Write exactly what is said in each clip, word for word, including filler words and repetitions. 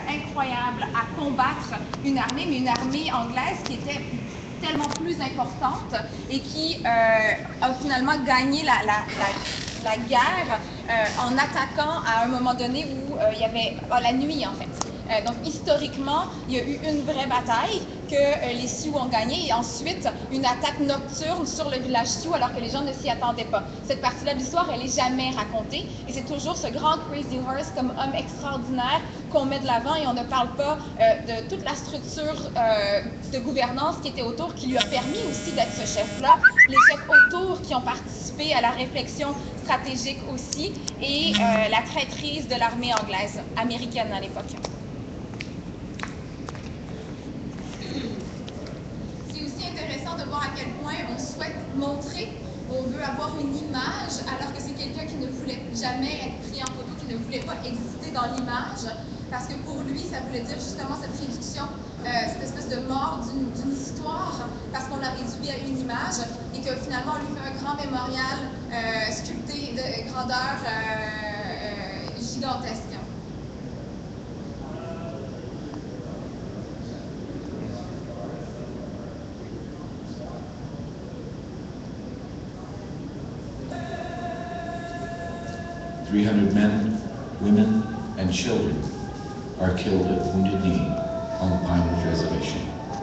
incroyable à combattre une armée, mais une armée anglaise qui était tellement plus importante et qui euh, a finalement gagné la, la, la, la guerre euh, en attaquant à un moment donné où euh, il y avait oh, la nuit en fait. Euh, donc historiquement, il y a eu une vraie bataille que euh, les Sioux ont gagnée et ensuite une attaque nocturne sur le village Sioux alors que les gens ne s'y attendaient pas. Cette partie-là de l'histoire, elle n'est jamais racontée et c'est toujours ce grand Crazy Horse comme homme extraordinaire qu'on met de l'avant et on ne parle pas euh, de toute la structure euh, de gouvernance qui était autour, qui lui a permis aussi d'être ce chef-là, les chefs autour qui ont participé à la réflexion stratégique aussi et euh, la traîtrise de l'armée anglaise, américaine à l'époque. De voir à quel point on souhaite montrer, on veut avoir une image, alors que c'est quelqu'un qui ne voulait jamais être pris en photo, qui ne voulait pas exister dans l'image, parce que pour lui, ça voulait dire justement cette réduction, euh, cette espèce de mort d'une histoire, parce qu'on l'a réduit à une image, et que finalement, on lui fait un grand mémorial euh, sculpté de grandeur euh, euh, gigantesque. three hundred men, women, and children are killed at Wounded Knee on the Pine Ridge Reservation.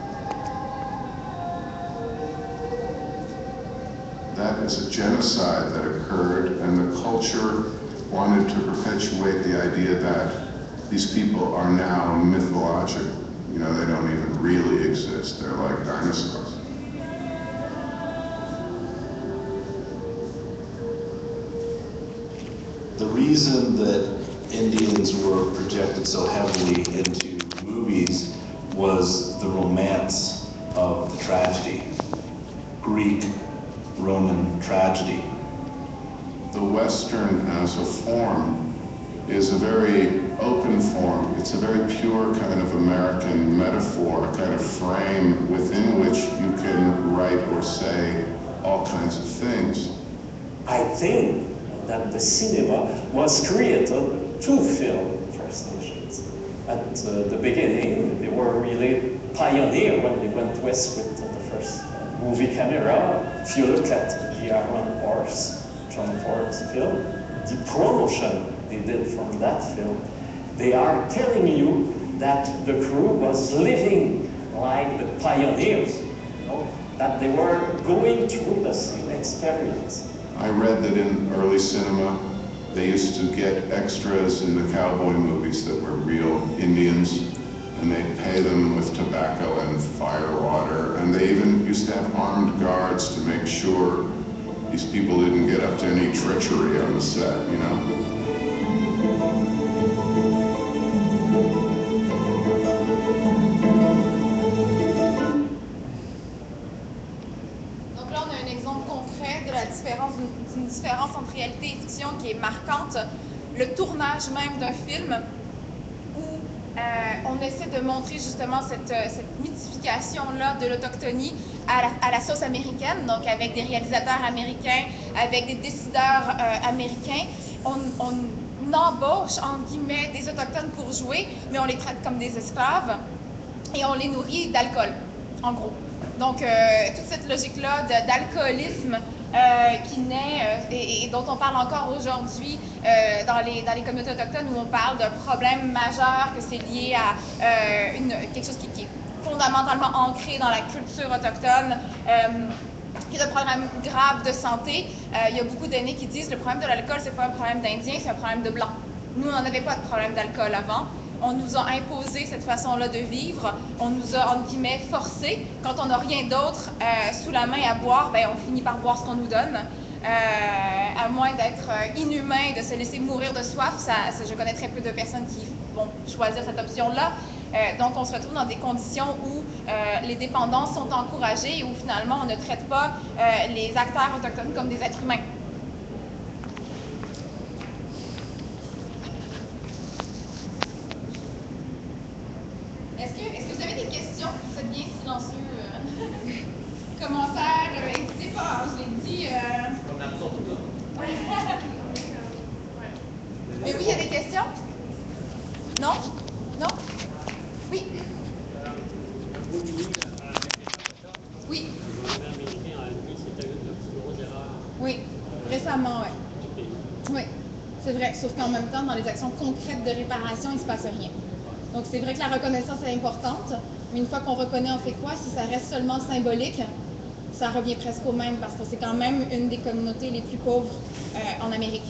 That is a genocide that occurred, and the culture wanted to perpetuate the idea that these people are now mythological. You know, they don't even really exist. They're like dinosaurs. The reason that Indians were projected so heavily into movies was the romance of the tragedy, Greek, Roman tragedy. The Western as a form is a very open form. It's a very pure kind of American metaphor, a kind of frame within which you can write or say all kinds of things. I think that the cinema was created to film First Nations. At uh, the beginning, they were really pioneer when they went west with uh, the first uh, movie camera. If you look at the Iron Horse, John Ford's film, the promotion they did from that film, they are telling you that the crew was living like the pioneers, you know, that they were going through the same experience. I read that in early cinema, they used to get extras in the cowboy movies that were real Indians, and they'd pay them with tobacco and fire water, and they even used to have armed guards to make sure these people didn't get up to any treachery on the set, you know? D'une différence entre réalité et fiction qui est marquante, le tournage même d'un film où euh, on essaie de montrer justement cette, cette mythification-là de l'autochtonie à la, à la sauce américaine, donc avec des réalisateurs américains, avec des décideurs euh, américains. On, on embauche, entre guillemets, des autochtones pour jouer, mais on les traite comme des esclaves et on les nourrit d'alcool, en gros. Donc, euh, toute cette logique-là d'alcoolisme Euh, qui naît euh, et, et dont on parle encore aujourd'hui euh, dans, les, dans les communautés autochtones où on parle d'un problème majeur, que c'est lié à euh, une, quelque chose qui, qui est fondamentalement ancré dans la culture autochtone, euh, qui est un problème grave de santé. Euh, il y a beaucoup d'aînés qui disent que le problème de l'alcool, c'est pas un problème d'Indien, c'est un problème de blanc. Nous, on n'avait pas de problème d'alcool avant. On nous a imposé cette façon-là de vivre. On nous a, entre guillemets, forcé. Quand on n'a rien d'autre euh, sous la main à boire, ben, on finit par boire ce qu'on nous donne. Euh, à moins d'être euh, inhumain, de se laisser mourir de soif, ça, ça, je connais très peu de personnes qui vont choisir cette option-là. Euh, donc, on se retrouve dans des conditions où euh, les dépendances sont encouragées et où finalement, on ne traite pas euh, les acteurs autochtones comme des êtres humains. Est-ce que, est-ce que vous avez des questions? Vous êtes bien silencieux. Euh, commentaires, euh, n'hésitez pas, je l'ai dit. Euh... Comme la maison tout Mais oui, il y a des questions? Non? Non? Oui. Oui. Oui, récemment, oui. Oui, c'est vrai. Sauf qu'en même temps, dans les actions concrètes de réparation, il ne se passe rien. Donc, c'est vrai que la reconnaissance est importante, mais une fois qu'on reconnaît, on fait quoi? Si ça reste seulement symbolique, ça revient presque au même, parce que c'est quand même une des communautés les plus pauvres euh, en Amérique.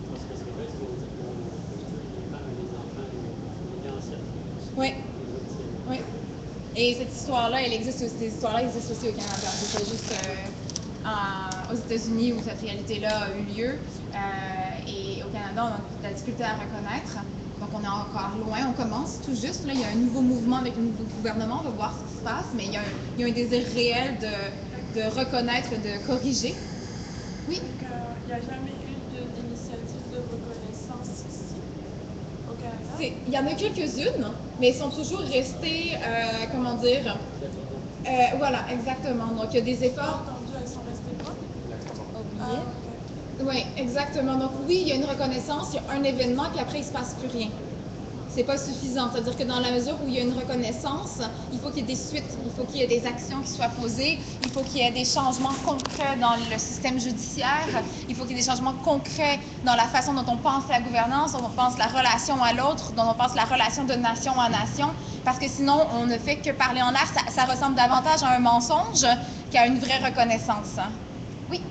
Oui. Oui. Et cette histoire-là, elle existe aussi, ces histoires-là existent aussi au Canada. C'est pas juste euh, en, aux États-Unis où cette réalité-là a eu lieu. Euh, et au Canada, on a de la difficulté à reconnaître. Donc, on est encore loin. On commence tout juste. Là, il y a un nouveau mouvement avec le nouveau gouvernement. On va voir ce qui se passe. Mais il y a un, il y a un désir réel de, de reconnaître, de corriger. Oui? Il n'y a jamais eu d'initiative de reconnaissance ici, au Canada? Il y en a quelques-unes, mais elles sont toujours restées, euh, comment dire, euh, voilà, exactement. Donc, il y a des efforts. Entendu, elles sont restées quoi? Oubliées. Ah, okay. Oui, exactement. Donc, oui, il y a une reconnaissance, il y a un événement, puis après, il ne se passe plus rien. C'est pas suffisant. C'est-à-dire que dans la mesure où il y a une reconnaissance, il faut qu'il y ait des suites, il faut qu'il y ait des actions qui soient posées, il faut qu'il y ait des changements concrets dans le système judiciaire, il faut qu'il y ait des changements concrets dans la façon dont on pense la gouvernance, dont on pense la relation à l'autre, dont on pense la relation de nation à nation, parce que sinon, on ne fait que parler en l'air. Ça, ça ressemble davantage à un mensonge qu'à une vraie reconnaissance. Oui?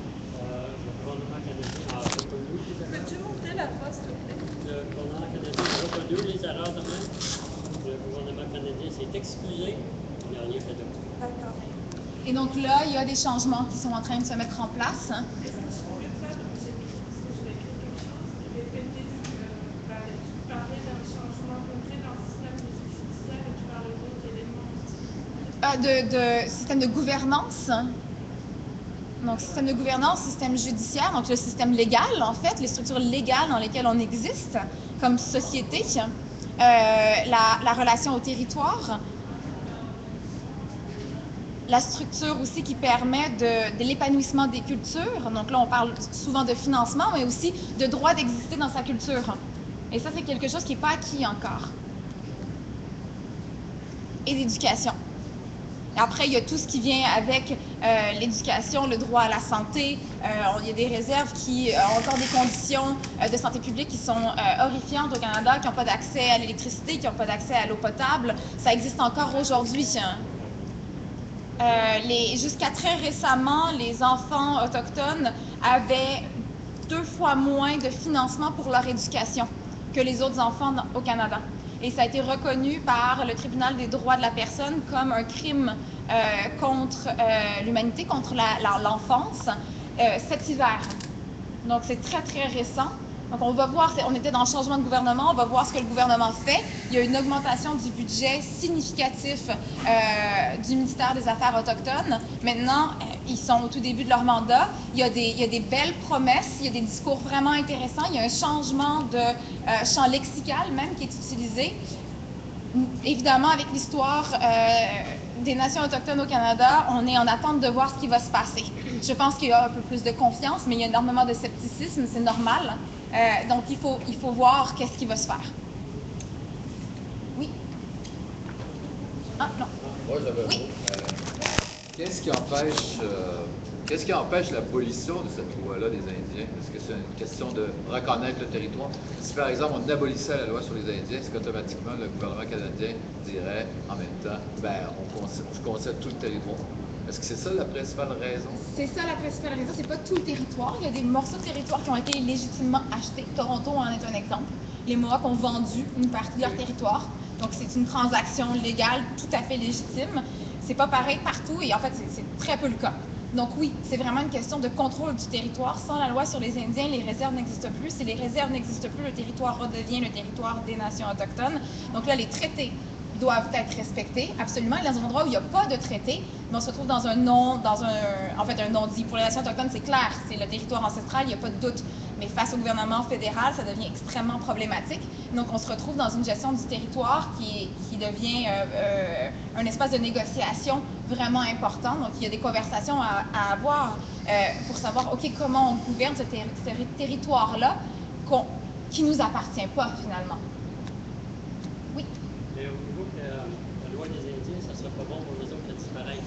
Peux-tu monter la fois, s'il te plaît? Le gouvernement canadien a reconnu les erreurs de même. Le gouvernement canadien s'est excusé. Il n'a rien fait de tout. D'accord. Et donc là, il y a des changements qui sont en train de se mettre en place. Est-ce que tu pourrais faire, parce que je vais écrire quelque chose, répéter, euh, bah, tu parlais d'un changement concret dans le système judiciaire et tu parlais d'autres éléments aussi. Euh, de, de système de gouvernance. Donc, système de gouvernance, système judiciaire, donc le système légal, en fait, les structures légales dans lesquelles on existe comme société, euh, la, la relation au territoire, la structure aussi qui permet de, de l'épanouissement des cultures. Donc là, on parle souvent de financement, mais aussi de droit d'exister dans sa culture. Et ça, c'est quelque chose qui n'est pas acquis encore. Et d'éducation. Après, il y a tout ce qui vient avec euh, l'éducation, le droit à la santé. Euh, il y a des réserves qui ont encore des conditions euh, de santé publique qui sont euh, horrifiantes au Canada, qui n'ont pas d'accès à l'électricité, qui n'ont pas d'accès à l'eau potable. Ça existe encore aujourd'hui. Euh, les, jusqu'à très récemment, les enfants autochtones avaient deux fois moins de financement pour leur éducation que les autres enfants dans, au Canada. Et ça a été reconnu par le Tribunal des droits de la personne comme un crime euh, contre euh, l'humanité, contre la, la, l'enfance, euh, cet hiver. Donc, c'est très, très récent. Donc, on va voir, on était dans le changement de gouvernement, on va voir ce que le gouvernement fait. Il y a une augmentation du budget significatif euh, du ministère des Affaires autochtones. Maintenant, euh, ils sont au tout début de leur mandat. Il y a des, il y a des belles promesses, il y a des discours vraiment intéressants. Il y a un changement de euh, champ lexical même qui est utilisé. Évidemment, avec l'histoire euh, des nations autochtones au Canada, on est en attente de voir ce qui va se passer. Je pense qu'il y a un peu plus de confiance, mais il y a énormément de scepticisme, c'est normal. Euh, donc, il faut, il faut voir qu'est-ce qui va se faire. Oui? Ah, non. Moi, j'avais oui. euh, qu'est-ce qui empêche euh, qu'est-ce qui empêche l'abolition de cette loi-là des Indiens? Est-ce que c'est une question de reconnaître le territoire? Si, par exemple, on abolissait la loi sur les Indiens, est-ce qu'automatiquement, le gouvernement canadien dirait, en même temps, ben, on concède, je concède tout le territoire? Est-ce que c'est ça la principale raison? C'est ça la principale raison. C'est pas tout le territoire. Il y a des morceaux de territoire qui ont été légitimement achetés. Toronto en est un exemple. Les Mohawks ont vendu une partie de leur territoire. Donc, c'est une transaction légale tout à fait légitime. C'est pas pareil partout et en fait, c'est, c'est très peu le cas. Donc oui, c'est vraiment une question de contrôle du territoire. Sans la loi sur les Indiens, les réserves n'existent plus. Si les réserves n'existent plus, le territoire redevient le territoire des nations autochtones. Donc là, les traités doivent être respectés, absolument. Et dans un endroit où il n'y a pas de traité, on se retrouve dans un non, dans un, en fait, un non-dit. Pour les nations autochtones, c'est clair, c'est le territoire ancestral, il n'y a pas de doute. Mais face au gouvernement fédéral, ça devient extrêmement problématique. Donc, on se retrouve dans une gestion du territoire qui, qui devient euh, euh, un espace de négociation vraiment important. Donc, il y a des conversations à, à avoir euh, pour savoir, OK, comment on gouverne ce, ter- ce territoire-là qu'on, qui ne nous appartient pas, finalement. Oui? Mais au niveau que la loi des Indiens, ça serait pas bon pour les autres de disparaître.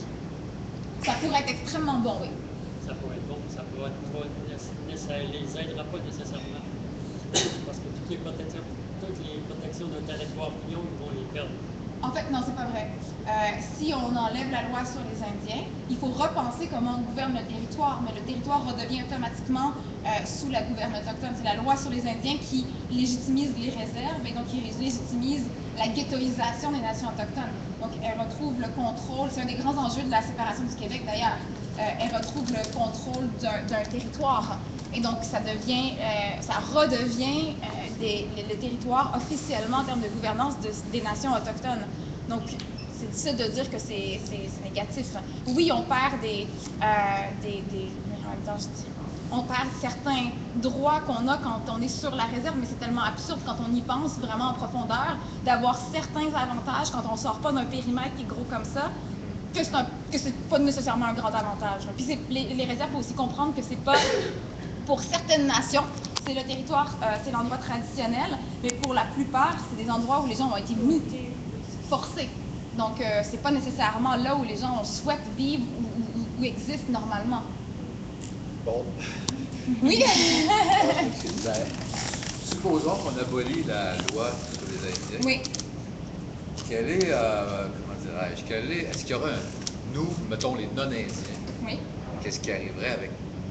Ça pourrait être extrêmement bon, oui. Ça pourrait être bon, ça pourrait être pas, ça les aidera pas nécessairement. Parce que toutes les protections, toutes les protections de territoire qu'ils ont, ils vont les perdre. En fait, non, c'est pas vrai. Euh, si on enlève la loi sur les Indiens, il faut repenser comment on gouverne le territoire, mais le territoire redevient automatiquement euh, sous la gouverne autochtone. C'est la loi sur les Indiens qui légitimise les réserves et donc qui légitimise la ghettoisation des nations autochtones. Donc, elle retrouve le contrôle, c'est un des grands enjeux de la séparation du Québec d'ailleurs, euh, elle retrouve le contrôle d'un territoire. Et donc, ça devient, euh, ça redevient euh, des, le, le territoire officiellement en termes de gouvernance de, des nations autochtones. Donc, c'est difficile de dire que c'est négatif. Oui, on perd des, euh, des, des, en même temps, je dis, on perd certains droits qu'on a quand on est sur la réserve, mais c'est tellement absurde quand on y pense vraiment en profondeur, d'avoir certains avantages quand on ne sort pas d'un périmètre qui est gros comme ça, que c'est pas nécessairement un grand avantage. Puis les, les réserves, il faut aussi comprendre que c'est pas... Pour certaines nations, c'est le territoire, euh, c'est l'endroit traditionnel, mais pour la plupart, c'est des endroits où les gens ont été mis, forcés. Donc, euh, c'est pas nécessairement là où les gens souhaitent vivre ou, ou, ou existent normalement. Bon. Oui. Ben, supposons qu'on abolit la loi sur les Indiens. Oui. Quelle est, euh, comment dirais-je, quelle est, est-ce qu'il y aura un, nous, mettons les non-Indiens, oui. Qu'est-ce qui arriverait avec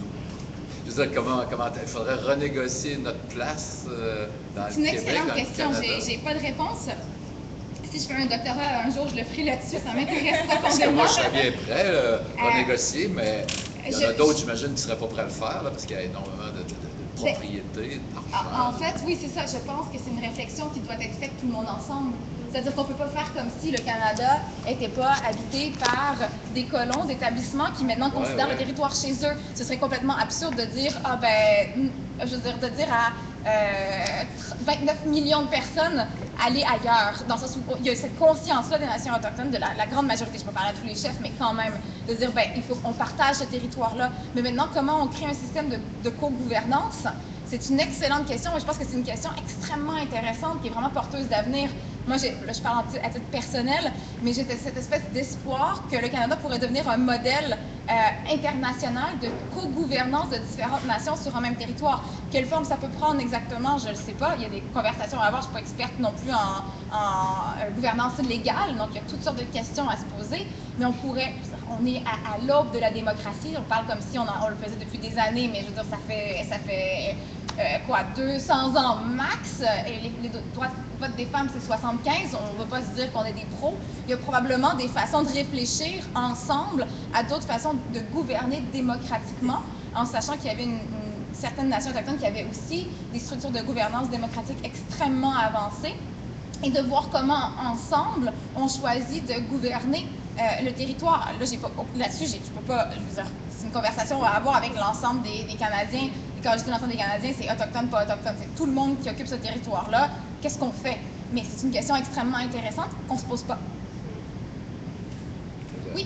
Je veux dire, comment, comment il faudrait renégocier notre place euh, dans le Québec, dans le Canada? C'est une excellente question. J'ai pas de réponse. Si je fais un doctorat un jour, je le ferai là-dessus. Ça m'intéresse profondément. Parce que moi, je serais bien prêt à renégocier, mais il y en a d'autres, j'imagine, qui ne seraient pas prêts à le faire, là, parce qu'il y a énormément de, de, de propriétés, d'argent. En fait, oui, c'est ça. Je pense que c'est une réflexion qui doit être faite tout le monde ensemble. C'est-à-dire qu'on ne peut pas faire comme si le Canada n'était pas habité par des colons d'établissements qui maintenant ouais, considèrent ouais. le territoire chez eux. Ce serait complètement absurde de dire, ah ben, je veux dire, de dire à euh, vingt-neuf millions de personnes aller ailleurs. Dans le sens où il y a cette conscience-là des nations autochtones, de la, la grande majorité, je ne peux pas parler à tous les chefs, mais quand même, de dire, ben, il faut qu'on partage ce territoire-là. Mais maintenant, comment on crée un système de, de co-gouvernance? C'est une excellente question, mais je pense que c'est une question extrêmement intéressante qui est vraiment porteuse d'avenir. Moi, là, je parle à titre personnel, mais j'ai cette espèce d'espoir que le Canada pourrait devenir un modèle euh, international de co-gouvernance de différentes nations sur un même territoire. Quelle forme ça peut prendre exactement, je ne le sais pas. Il y a des conversations à avoir. Je ne suis pas experte non plus en, en euh, gouvernance légale, donc il y a toutes sortes de questions à se poser. Mais on pourrait, on est à, à l'aube de la démocratie. On parle comme si on, en, on le faisait depuis des années, mais je veux dire, ça fait, ça fait euh, quoi, deux cents ans max. Et les, les droits de vote des femmes, c'est soixante-quinze. On ne va pas se dire qu'on est des pros. Il y a probablement des façons de réfléchir ensemble à d'autres façons de gouverner démocratiquement, en sachant qu'il y avait une, une certaine nation autochtone qui avait aussi des structures de gouvernance démocratique extrêmement avancées, et de voir comment ensemble on choisit de gouverner euh, le territoire. Là, j'ai pas là-dessus, je peux pas. Je veux dire, c'est une conversation à avoir avec l'ensemble des, des Canadiens. Et quand je dis l'ensemble des Canadiens, c'est autochtone, pas autochtone. C'est tout le monde qui occupe ce territoire-là. Qu'est-ce qu'on fait? Mais c'est une question extrêmement intéressante qu'on se pose pas. Oui.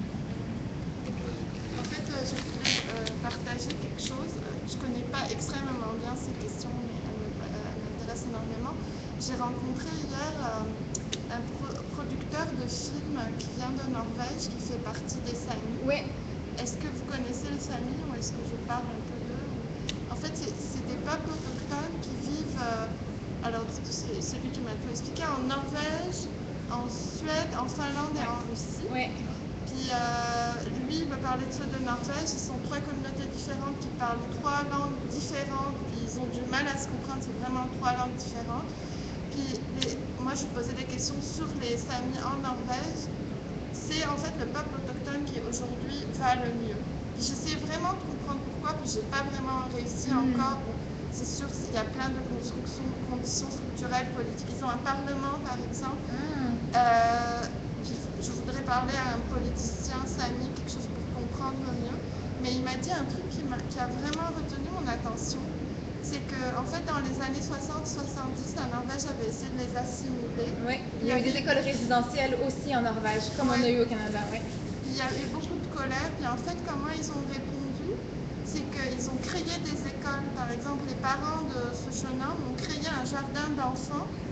En fait, euh, je voudrais euh, partager quelque chose. Je ne connais pas extrêmement bien ces questions, mais elles m'intéressent énormément. J'ai rencontré hier euh, un pro producteur de films qui vient de Norvège, qui fait partie des Samis. Oui. Est-ce que vous connaissez les Samis ou est-ce que je parle un peu d'eux? En fait, c'est des peuples autochtones qui vivent, euh, alors c'est celui qui m'a tout expliqué, en Norvège, en Suède, en Finlande et en Russie. Oui. Puis euh, lui, il me parlait de ceux de Norvège. Ce sont trois communautés différentes qui parlent trois langues différentes. Puis ils ont du mal à se comprendre, c'est vraiment trois langues différentes. Puis les, moi, je posais des questions sur les Samis en Norvège. C'est en fait le peuple autochtone qui aujourd'hui va le mieux. Puis j'essaie vraiment de comprendre pourquoi, puis j'ai pas vraiment réussi mmh. encore. Bon, c'est sûr qu'il y a plein de constructions, conditions structurelles, politiques. Ils ont un parlement, par exemple. Mmh. Euh, Je voudrais parler à un politicien sami, quelque chose pour comprendre mieux. Mais il m'a dit un truc qui, a, qui a vraiment retenu mon attention. C'est qu'en en fait, dans les années soixante soixante-dix, la Norvège avait essayé de les assimiler. Oui, il y a eu des écoles résidentielles aussi en Norvège, comme ouais. on a eu au Canada. Oui. Il y a eu beaucoup de colère. Puis en fait, comment ils ont répondu? C'est qu'ils ont créé des écoles. Par exemple, les parents de ce jeune homme ont créé un jardin d'enfants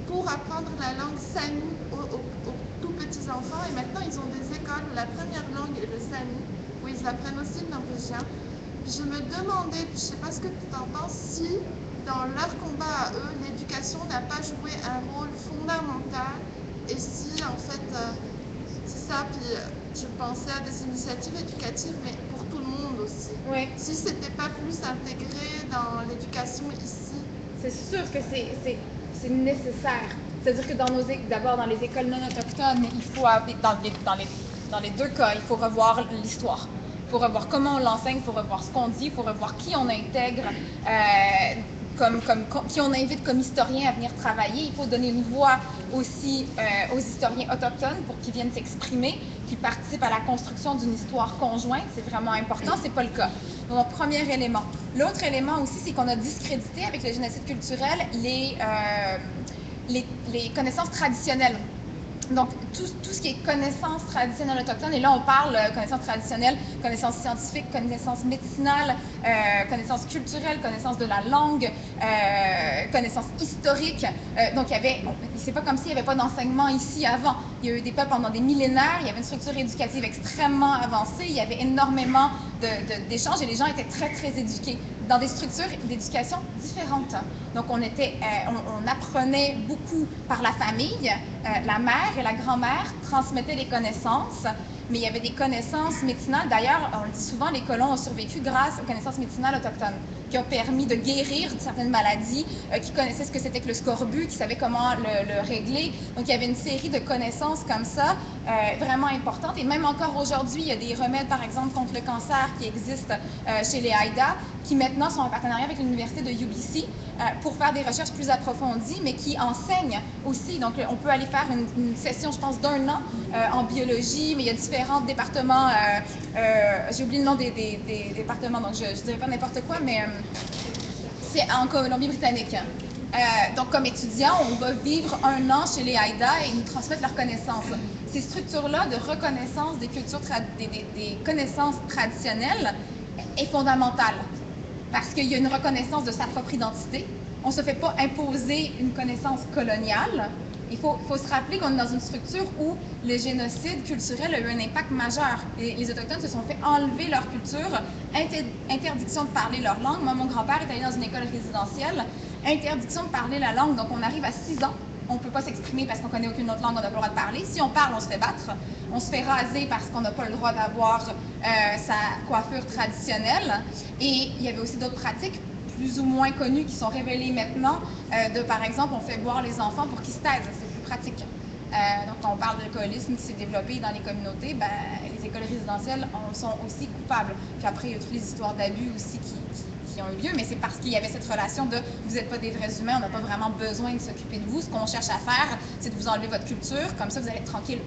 pour apprendre la langue Sami aux, aux, aux tout petits enfants. Et maintenant, ils ont des écoles où la première langue est le Sami, où ils apprennent aussi le norvégien. Puis je me demandais, puis je ne sais pas ce que tu en penses, si dans leur combat à eux, l'éducation n'a pas joué un rôle fondamental. Et si, en fait, euh, c'est ça, puis euh, je pensais à des initiatives éducatives, mais pour tout le monde aussi. Oui. Si c'était pas plus intégré dans l'éducation ici. C'est sûr que c'est nécessaire. C'est-à-dire que dans nos d'abord dans les écoles non autochtones, il faut dans les, dans les, dans les deux cas, il faut revoir l'histoire. Il faut revoir comment on l'enseigne, il faut revoir ce qu'on dit, il faut revoir qui on intègre, euh, comme, comme, qui on invite comme historien à venir travailler. Il faut donner une voix aussi euh, aux historiens autochtones pour qu'ils viennent s'exprimer, qu'ils participent à la construction d'une histoire conjointe. C'est vraiment important, c'est pas le cas. Donc, premier élément. L'autre élément aussi, c'est qu'on a discrédité avec le génocide culturel les, euh, les, les connaissances traditionnelles. Donc, tout, tout ce qui est connaissances traditionnelles autochtones, et là, on parle euh, connaissances traditionnelles, connaissances scientifiques, connaissances médicinales, euh, connaissances culturelles, connaissances de la langue, euh, connaissances historiques. Euh, donc, il y avait, c'est pas comme s'il n'y avait pas d'enseignement ici avant. Il y a eu des peuples pendant des millénaires, il y avait une structure éducative extrêmement avancée, il y avait énormément d'échanges et les gens étaient très, très éduqués dans des structures d'éducation différentes. Donc, on, était, euh, on, on apprenait beaucoup par la famille, euh, la mère et la grand-mère transmettaient les connaissances, mais il y avait des connaissances médicinales. D'ailleurs, on le dit souvent, les colons ont survécu grâce aux connaissances médicinales autochtones, qui ont permis de guérir certaines maladies, euh, qui connaissaient ce que c'était que le scorbut, qui savaient comment le, le régler. Donc, il y avait une série de connaissances comme ça, euh, vraiment importantes. Et même encore aujourd'hui, il y a des remèdes, par exemple, contre le cancer qui existent euh, chez les Haïda, qui maintenant sont en partenariat avec l'université de U B C euh, pour faire des recherches plus approfondies, mais qui enseignent aussi. Donc, on peut aller faire une, une session, je pense, d'un an euh, en biologie, mais il y a différents départements. Euh, euh, J'ai oublié le nom des, des, des départements, donc je ne dirais pas n'importe quoi, mais euh, c'est en Colombie-Britannique. Euh, donc, comme étudiant, on va vivre un an chez les Haïda et nous transmettre leurs connaissances. Ces structures-là de reconnaissance des cultures, des, des, des connaissances traditionnelles est fondamentale. Parce qu'il y a une reconnaissance de sa propre identité. On ne se fait pas imposer une connaissance coloniale. Il faut, faut se rappeler qu'on est dans une structure où le génocide culturel a eu un impact majeur. Les, les Autochtones se sont fait enlever leur culture, inter, interdiction de parler leur langue. Moi, mon grand-père est allé dans une école résidentielle, interdiction de parler la langue. Donc, on arrive à six ans. On ne peut pas s'exprimer parce qu'on ne connaît aucune autre langue, on n'a pas le droit de parler. Si on parle, on se fait battre. On se fait raser parce qu'on n'a pas le droit d'avoir euh, sa coiffure traditionnelle. Et il y avait aussi d'autres pratiques plus ou moins connues qui sont révélées maintenant. Euh, de, par exemple, on fait boire les enfants pour qu'ils se taisent. C'est plus pratique. Euh, donc, quand on parle d'alcoolisme qui s'est développé dans les communautés, ben, les écoles résidentielles en sont aussi coupables. Puis après, il y a toutes les histoires d'abus aussi qui, qui, qui ont eu lieu, mais c'est parce qu'il y avait cette relation de vous n'êtes pas des vrais humains, on n'a pas vraiment besoin de s'occuper de vous. Ce qu'on cherche à faire, c'est de vous enlever votre culture, comme ça vous allez être tranquille.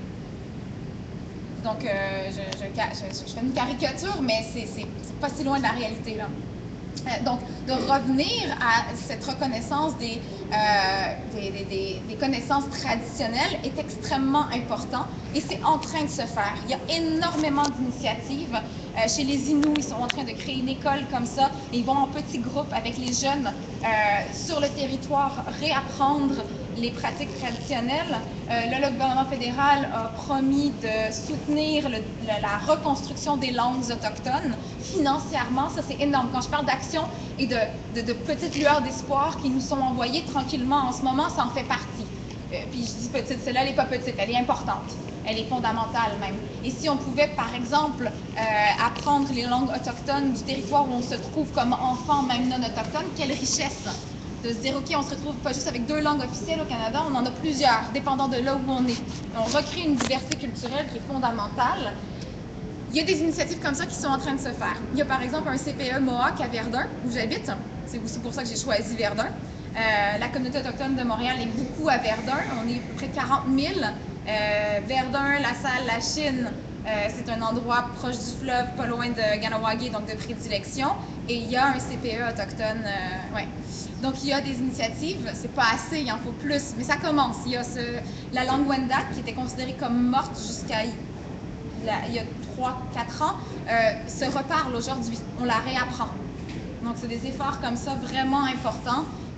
Donc, euh, je, je, je, je fais une caricature, mais c'est pas si loin de la réalité, là. Euh, donc, de revenir à cette reconnaissance des, euh, des, des, des, des connaissances traditionnelles est extrêmement important et c'est en train de se faire. Il y a énormément d'initiatives. Euh, chez les Inuits, ils sont en train de créer une école comme ça et ils vont en petits groupes avec les jeunes euh, sur le territoire réapprendre les pratiques traditionnelles. Euh, là, le gouvernement fédéral a promis de soutenir le, le, la reconstruction des langues autochtones financièrement. Ça, c'est énorme. Quand je parle d'action et de, de, de petites lueurs d'espoir qui nous sont envoyées tranquillement en ce moment, ça en fait partie. Euh, puis je dis petite, celle-là, elle n'est pas petite, elle est importante. Elle est fondamentale même. Et si on pouvait, par exemple, euh, apprendre les langues autochtones du territoire où on se trouve comme enfant, même non autochtone, quelle richesse! De se dire, OK, on se retrouve pas juste avec deux langues officielles au Canada, on en a plusieurs, dépendant de là où on est. On recrée une diversité culturelle qui est fondamentale. Il y a des initiatives comme ça qui sont en train de se faire. Il y a par exemple un C P E Mohawk à Verdun, où j'habite. C'est aussi pour ça que j'ai choisi Verdun. Euh, la communauté autochtone de Montréal est beaucoup à Verdun. On est près de quarante mille. Euh, Verdun, La Salle, La Chine, euh, c'est un endroit proche du fleuve, pas loin de Ganawagi, donc de prédilection. Et il y a un C P E autochtone. Euh, ouais. Donc, il y a des initiatives, c'est pas assez, il en faut plus, mais ça commence. Il y a ce, la langue Wendat qui était considérée comme morte jusqu'à il y a trois quatre ans, euh, se reparle aujourd'hui. On la réapprend. Donc, c'est des efforts comme ça vraiment importants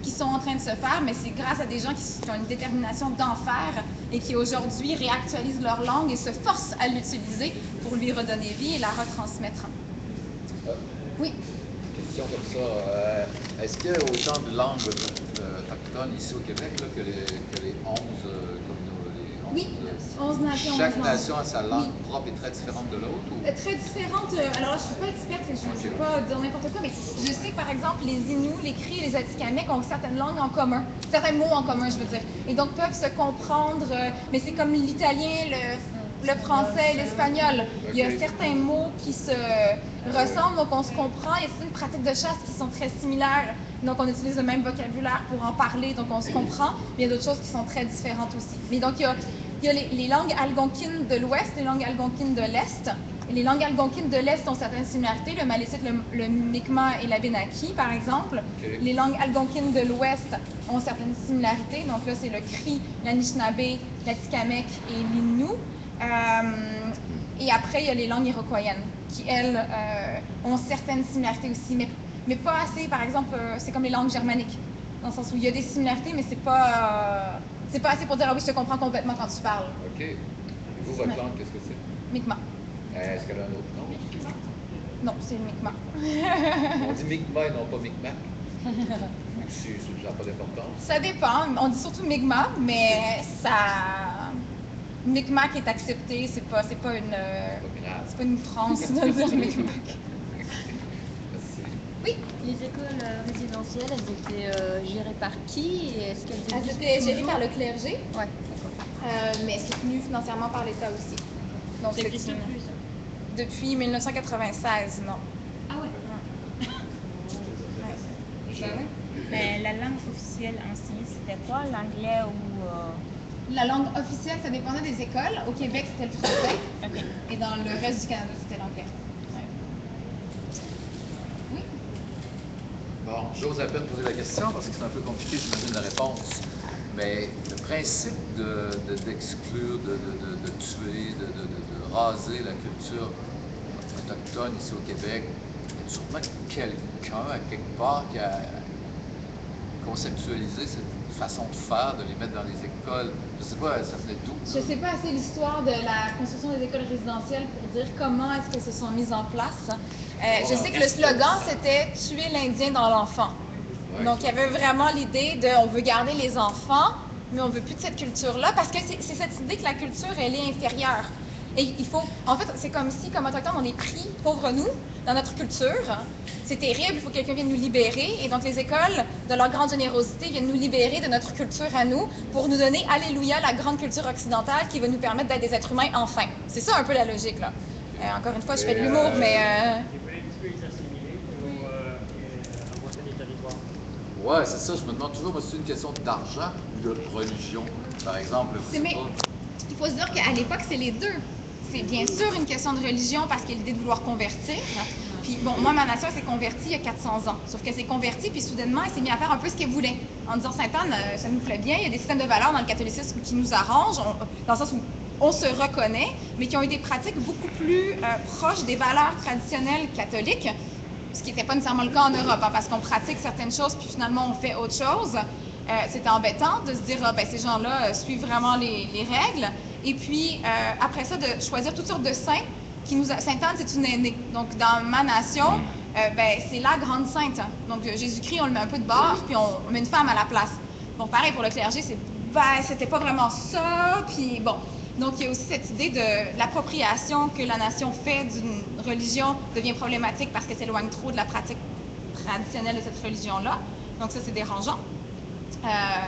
qui sont en train de se faire, mais c'est grâce à des gens qui, qui ont une détermination d'en faire et qui aujourd'hui réactualisent leur langue et se forcent à l'utiliser pour lui redonner vie et la retransmettre. Euh, Oui. Question comme ça. Euh, Est-ce qu'il y a autant de langues euh, autochtones ici au Québec là, que, les, que les onze euh, communautés? Oui, onze nations. Chaque onze nation langues. a sa langue Oui. propre et très différente de l'autre? Ou... Euh, Très différente. euh, Alors là, je ne suis pas experte, je ne vais pas dire n'importe quoi, mais je sais que par exemple, les Inuits, les Cris et les Atikamekw ont certaines langues en commun, certains mots en commun, je veux dire, et donc peuvent se comprendre, euh, mais c'est comme l'italien, le, le français, l'espagnol. Il y a Ok. certains mots qui se ressemblent, donc on se comprend. Il y a certaines pratiques de chasse qui sont très similaires, donc on utilise le même vocabulaire pour en parler, donc on se comprend. Mais il y a d'autres choses qui sont très différentes aussi. Mais donc il y a Il y a les, les langues algonquines de l'Ouest, les langues algonquines de l'Est. Et les langues algonquines de l'Est ont certaines similarités, le malécite, le, le Mi'kmaq et l'Abenaki, par exemple. Okay. Les langues algonquines de l'Ouest ont certaines similarités. Donc là, c'est le Cri, l'Anishinaabe, l'Atikamekw et l'Innu. Euh, et après, il y a les langues iroquoiennes, qui, elles, euh, ont certaines similarités aussi, mais, mais pas assez. Par exemple, euh, c'est comme les langues germaniques, dans le sens où il y a des similarités, mais c'est pas... Euh, C'est pas assez pour dire, ah oui, je te comprends complètement quand tu parles. OK. Et vous, votre langue, qu'est-ce que c'est? Mi'kmaq. Euh, Est-ce qu'elle a un autre nom? Non, c'est le Mi'kmaq. On dit Mi'kmaq et non pas Mi'kmaq. Ça n'a pas d'importance. Ça dépend. On dit surtout Mi'kmaq, mais ça... Mi'kmaq est accepté, c'est pas, c'est pas une... C'est pas une France de dire Mi'kmaq. Oui. Les écoles euh, résidentielles, elles étaient euh, gérées par qui et est-ce qu'elles Elles étaient gérées par le clergé. Ouais, euh, mais soutenues financièrement par l'État aussi. Donc, ça n'existe plus, ça. Depuis mille neuf cent quatre-vingt-seize, non. Ah ouais. Ouais. Ben ouais. Mais la langue officielle enseignée, c'était quoi? L'anglais ou... Euh... La langue officielle, ça dépendait des écoles. Au Québec, c'était le français. Okay. Et dans le reste du Canada, c'était l'anglais. Ouais. Oui. Bon, j'ose à peine poser la question parce que c'est un peu compliqué, j'imagine, la réponse. Mais le principe de, de, d'exclure, de, de, de, de tuer, de, de, de, de raser la culture autochtone ici au Québec, il y a sûrement quelqu'un, à quelque part, qui a conceptualisé cette façon de faire, de les mettre dans les écoles. Je sais pas, ça venait d'où? Je sais pas assez l'histoire de la construction des écoles résidentielles pour dire comment est-ce qu'elles se sont mises en place. Euh, je sais que le slogan, c'était « Tuer l'Indien dans l'enfant ». Ouais. Donc, il y avait vraiment l'idée de « on veut garder les enfants, mais on veut plus de cette culture-là » parce que c'est, c'est cette idée que la culture, elle est inférieure. Et il faut... En fait, c'est comme si, comme autochtones, on est pris, pauvres nous, dans notre culture. C'est terrible, il faut que quelqu'un vienne nous libérer. Et donc, les écoles, de leur grande générosité, viennent nous libérer de notre culture à nous pour nous donner, alléluia, la grande culture occidentale qui va nous permettre d'être des êtres humains enfin. C'est ça un peu la logique, là. Euh, encore une fois, je fais de l'humour, euh, mais... Euh... Il fallait un petit peu les assimiler pour euh, avancer les territoires. Ouais, c'est ça, je me demande toujours, moi, c'est une question d'argent ou de religion, par exemple. C'est, mais il faut se dire qu'à l'époque, c'est les deux. C'est bien sûr une question de religion parce qu'il y a l'idée de vouloir convertir. Puis bon, moi, ma nation s'est convertie il y a quatre cents ans. Sauf qu'elle s'est convertie, puis soudainement, elle s'est mise à faire un peu ce qu'elle voulait. En disant, Sainte-Anne, euh, ça nous plaît bien, il y a des systèmes de valeurs dans le catholicisme qui nous arrangent, on, dans le sens où on se reconnaît, mais qui ont eu des pratiques beaucoup plus euh, proches des valeurs traditionnelles catholiques, ce qui n'était pas nécessairement le cas en Europe, hein, parce qu'on pratique certaines choses, puis finalement, on fait autre chose. Euh, c'était embêtant de se dire, ah, ben, ces gens-là euh, suivent vraiment les, les règles. Et puis, euh, après ça, de choisir toutes sortes de saints. Qui nous a... Sainte-Anne, c'est une aînée. Donc, dans ma nation, euh, ben, c'est la grande sainte. Donc, Jésus-Christ, on le met un peu de bord, puis on, on met une femme à la place. Bon, pareil pour le clergé, c'est, ben, c'était pas vraiment ça. Puis, bon. Donc, il y a aussi cette idée de l'appropriation que la nation fait d'une religion devient problématique parce qu'elle s'éloigne trop de la pratique traditionnelle de cette religion-là. Donc, ça, c'est dérangeant. Euh,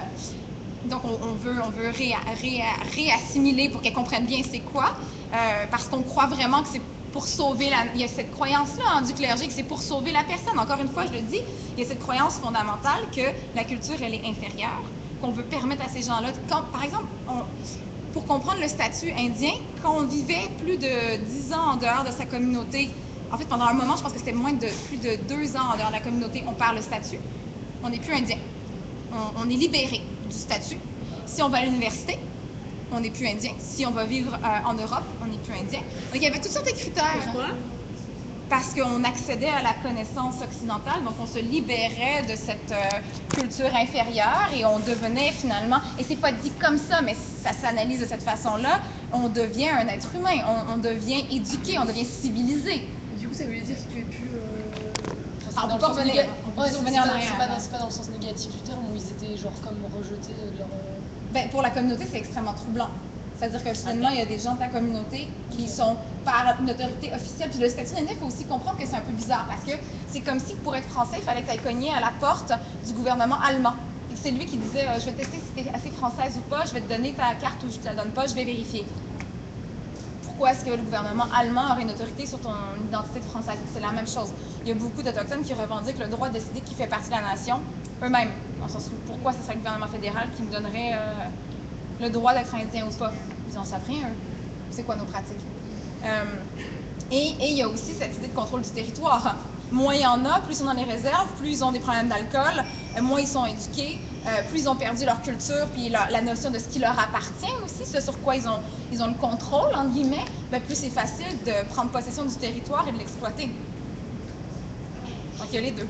Donc, on, on veut, on veut ré, ré, réassimiler pour qu'elle comprenne bien c'est quoi, euh, parce qu'on croit vraiment que c'est pour sauver la... Il y a cette croyance-là hein, du clergé que c'est pour sauver la personne. Encore une fois, je le dis, il y a cette croyance fondamentale que la culture, elle est inférieure, qu'on veut permettre à ces gens-là... Quand, par exemple, on, pour comprendre le statut indien, quand on vivait plus de dix ans en dehors de sa communauté, en fait, pendant un moment, je pense que c'était moins de plus de deux ans en dehors de la communauté, on perd le statut, on n'est plus indien. On, on est libéré du statut. Si on va à l'université, on n'est plus indien. Si on va vivre euh, en Europe, on n'est plus indien. Donc, il y avait toutes sortes de critères. Pourquoi? parce qu'on accédait à la connaissance occidentale, donc on se libérait de cette euh, culture inférieure et on devenait finalement, et c'est pas dit comme ça, mais ça s'analyse de cette façon-là, on devient un être humain, on, on devient éduqué, on devient civilisé. Du coup, ça veut dire que tu es plus... Euh... Enfin, on peut pas revenir, on peut ouais, revenir en c'est arrière. pas, pas, pas dans le sens négatif du terme où ils étaient genre comme rejetés de leur... Ben, pour la communauté, c'est extrêmement troublant. C'est-à-dire que soudainement, il y a des gens de ta communauté qui sont par une autorité officielle. Puis le statut d'indien, il faut aussi comprendre que c'est un peu bizarre parce que c'est comme si pour être français, il fallait que tu ailles cogner à la porte du gouvernement allemand. Et c'est lui qui disait euh, je vais tester si tu es assez française ou pas, je vais te donner ta carte ou je te la donne pas, je vais vérifier. Pourquoi est-ce que le gouvernement allemand aurait une autorité sur ton identité de française? C'est la même chose. Il y a beaucoup d'Autochtones qui revendiquent le droit de décider qui fait partie de la nation eux-mêmes. Dans le sens où pourquoi ce serait le gouvernement fédéral qui me donnerait euh, le droit d'être indien ou pas? Ils en savent rien, c'est quoi nos pratiques? Euh, et, et il y a aussi cette idée de contrôle du territoire. Moins il y en a, plus ils sont dans les réserves, plus ils ont des problèmes d'alcool, euh, moins ils sont éduqués, euh, plus ils ont perdu leur culture, puis la, la notion de ce qui leur appartient aussi, ce sur quoi ils ont, ils ont le contrôle, entre guillemets, ben plus c'est facile de prendre possession du territoire et de l'exploiter. Donc il y a les deux.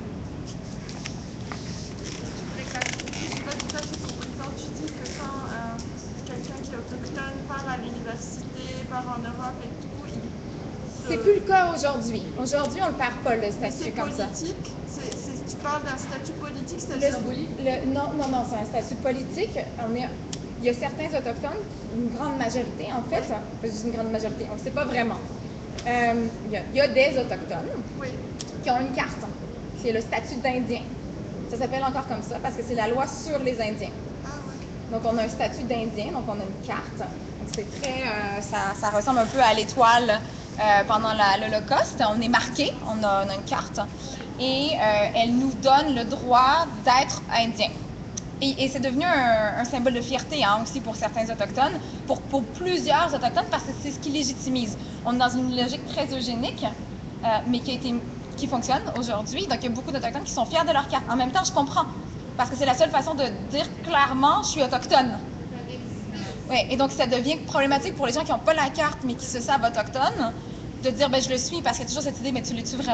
Autochtone part à l'université, part en Europe et tout. Se... C'est plus le cas aujourd'hui. Aujourd'hui, on ne perd pas le statut comme ça. C'est politique. Tu parles d'un statut politique, c'est symbolique? Le, non, non, non, c'est un statut politique. On est, il y a certains autochtones, une grande majorité en fait, pas juste une grande majorité, on ne sait pas vraiment. Euh, il, y a, il y a des autochtones oui. qui ont une carte, c'est le statut d'Indien. Ça s'appelle encore comme ça parce que c'est la loi sur les Indiens. Donc, on a un statut d'Indien, donc on a une carte. Donc, c'est très, euh, ça, ça ressemble un peu à l'étoile euh, pendant l'Holocauste. On est marqué, on a, on a une carte. Et euh, elle nous donne le droit d'être Indien. Et, et c'est devenu un, un symbole de fierté hein, aussi pour certains Autochtones, pour, pour plusieurs Autochtones, parce que c'est ce qui légitimise. On est dans une logique très eugénique, euh, mais qui, a été, qui fonctionne aujourd'hui. Donc, il y a beaucoup d'Autochtones qui sont fiers de leur carte. En même temps, je comprends. Parce que c'est la seule façon de dire clairement « je suis autochtone ». Oui, et donc ça devient problématique pour les gens qui n'ont pas la carte mais qui se savent autochtones, de dire ben, « je le suis » parce qu'il y a toujours cette idée « mais tu l'es-tu vraiment ?»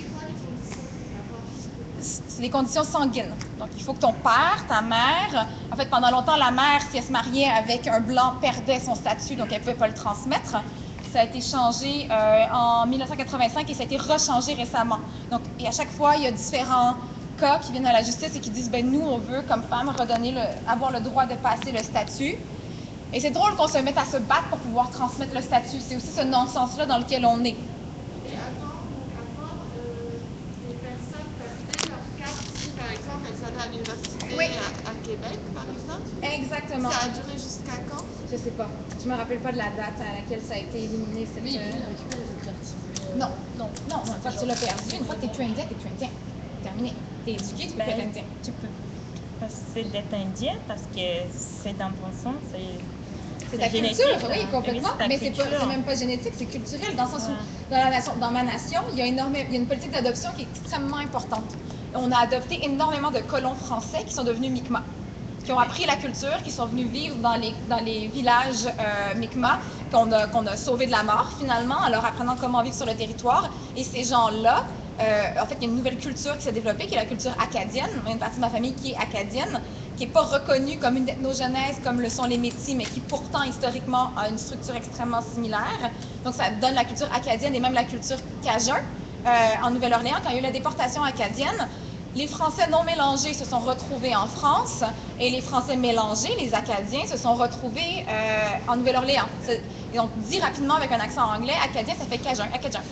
C'est des conditions sanguines. Donc il faut que ton père, ta mère, en fait pendant longtemps la mère, si elle se mariait avec un blanc, perdait son statut, donc elle ne pouvait pas le transmettre. Ça a été changé euh, en mille neuf cent quatre-vingt-cinq et ça a été rechangé récemment. Donc et à chaque fois, il y a différents qui viennent à la justice et qui disent ben nous on veut comme femme redonner le, avoir le droit de passer le statut et c'est drôle qu'on se mette à se battre pour pouvoir transmettre le statut, c'est aussi ce non-sens là dans lequel on est. Et avant, avant euh, les personnes perdaient leur carte si par exemple elles allaient à l'université oui. à, à Québec par exemple? Exactement. Ça a duré jusqu'à quand? Je sais pas, je me rappelle pas de la date à laquelle ça a été éliminé cette... Oui, il récupérer cette carte. Non, non, non, une fois que tu l'as perdu, une fois que tu es plus indien, tu es plus indien. Terminé. T'es éduqué, tu peux ben, être indien. Tu peux passer d'être indien parce que c'est dans ton sang, c'est... C'est ta culture, oui, complètement. Oui, mais c'est pas, même pas génétique, c'est culturel. Dans le sens ouais. où, dans, la nation, dans ma nation, il y a, énorme, il y a une politique d'adoption qui est extrêmement importante. On a adopté énormément de colons français qui sont devenus Mi'kmaq, qui ont appris la culture, qui sont venus vivre dans les, dans les villages euh, Mi'kmaq, qu'on a, qu'on a sauvés de la mort, finalement, en leur apprenant comment vivre sur le territoire. Et ces gens-là, Euh, en fait, il y a une nouvelle culture qui s'est développée, qui est la culture acadienne. Il y a une partie de ma famille qui est acadienne, qui n'est pas reconnue comme une ethnogenèse, comme le sont les Métis, mais qui pourtant, historiquement, a une structure extrêmement similaire. Donc, ça donne la culture acadienne et même la culture cajun euh, en Nouvelle-Orléans. Quand il y a eu la déportation acadienne, les Français non mélangés se sont retrouvés en France et les Français mélangés, les Acadiens, se sont retrouvés euh, en Nouvelle-Orléans. Et donc, dit rapidement avec un accent anglais, acadien, ça fait cajun, acadien.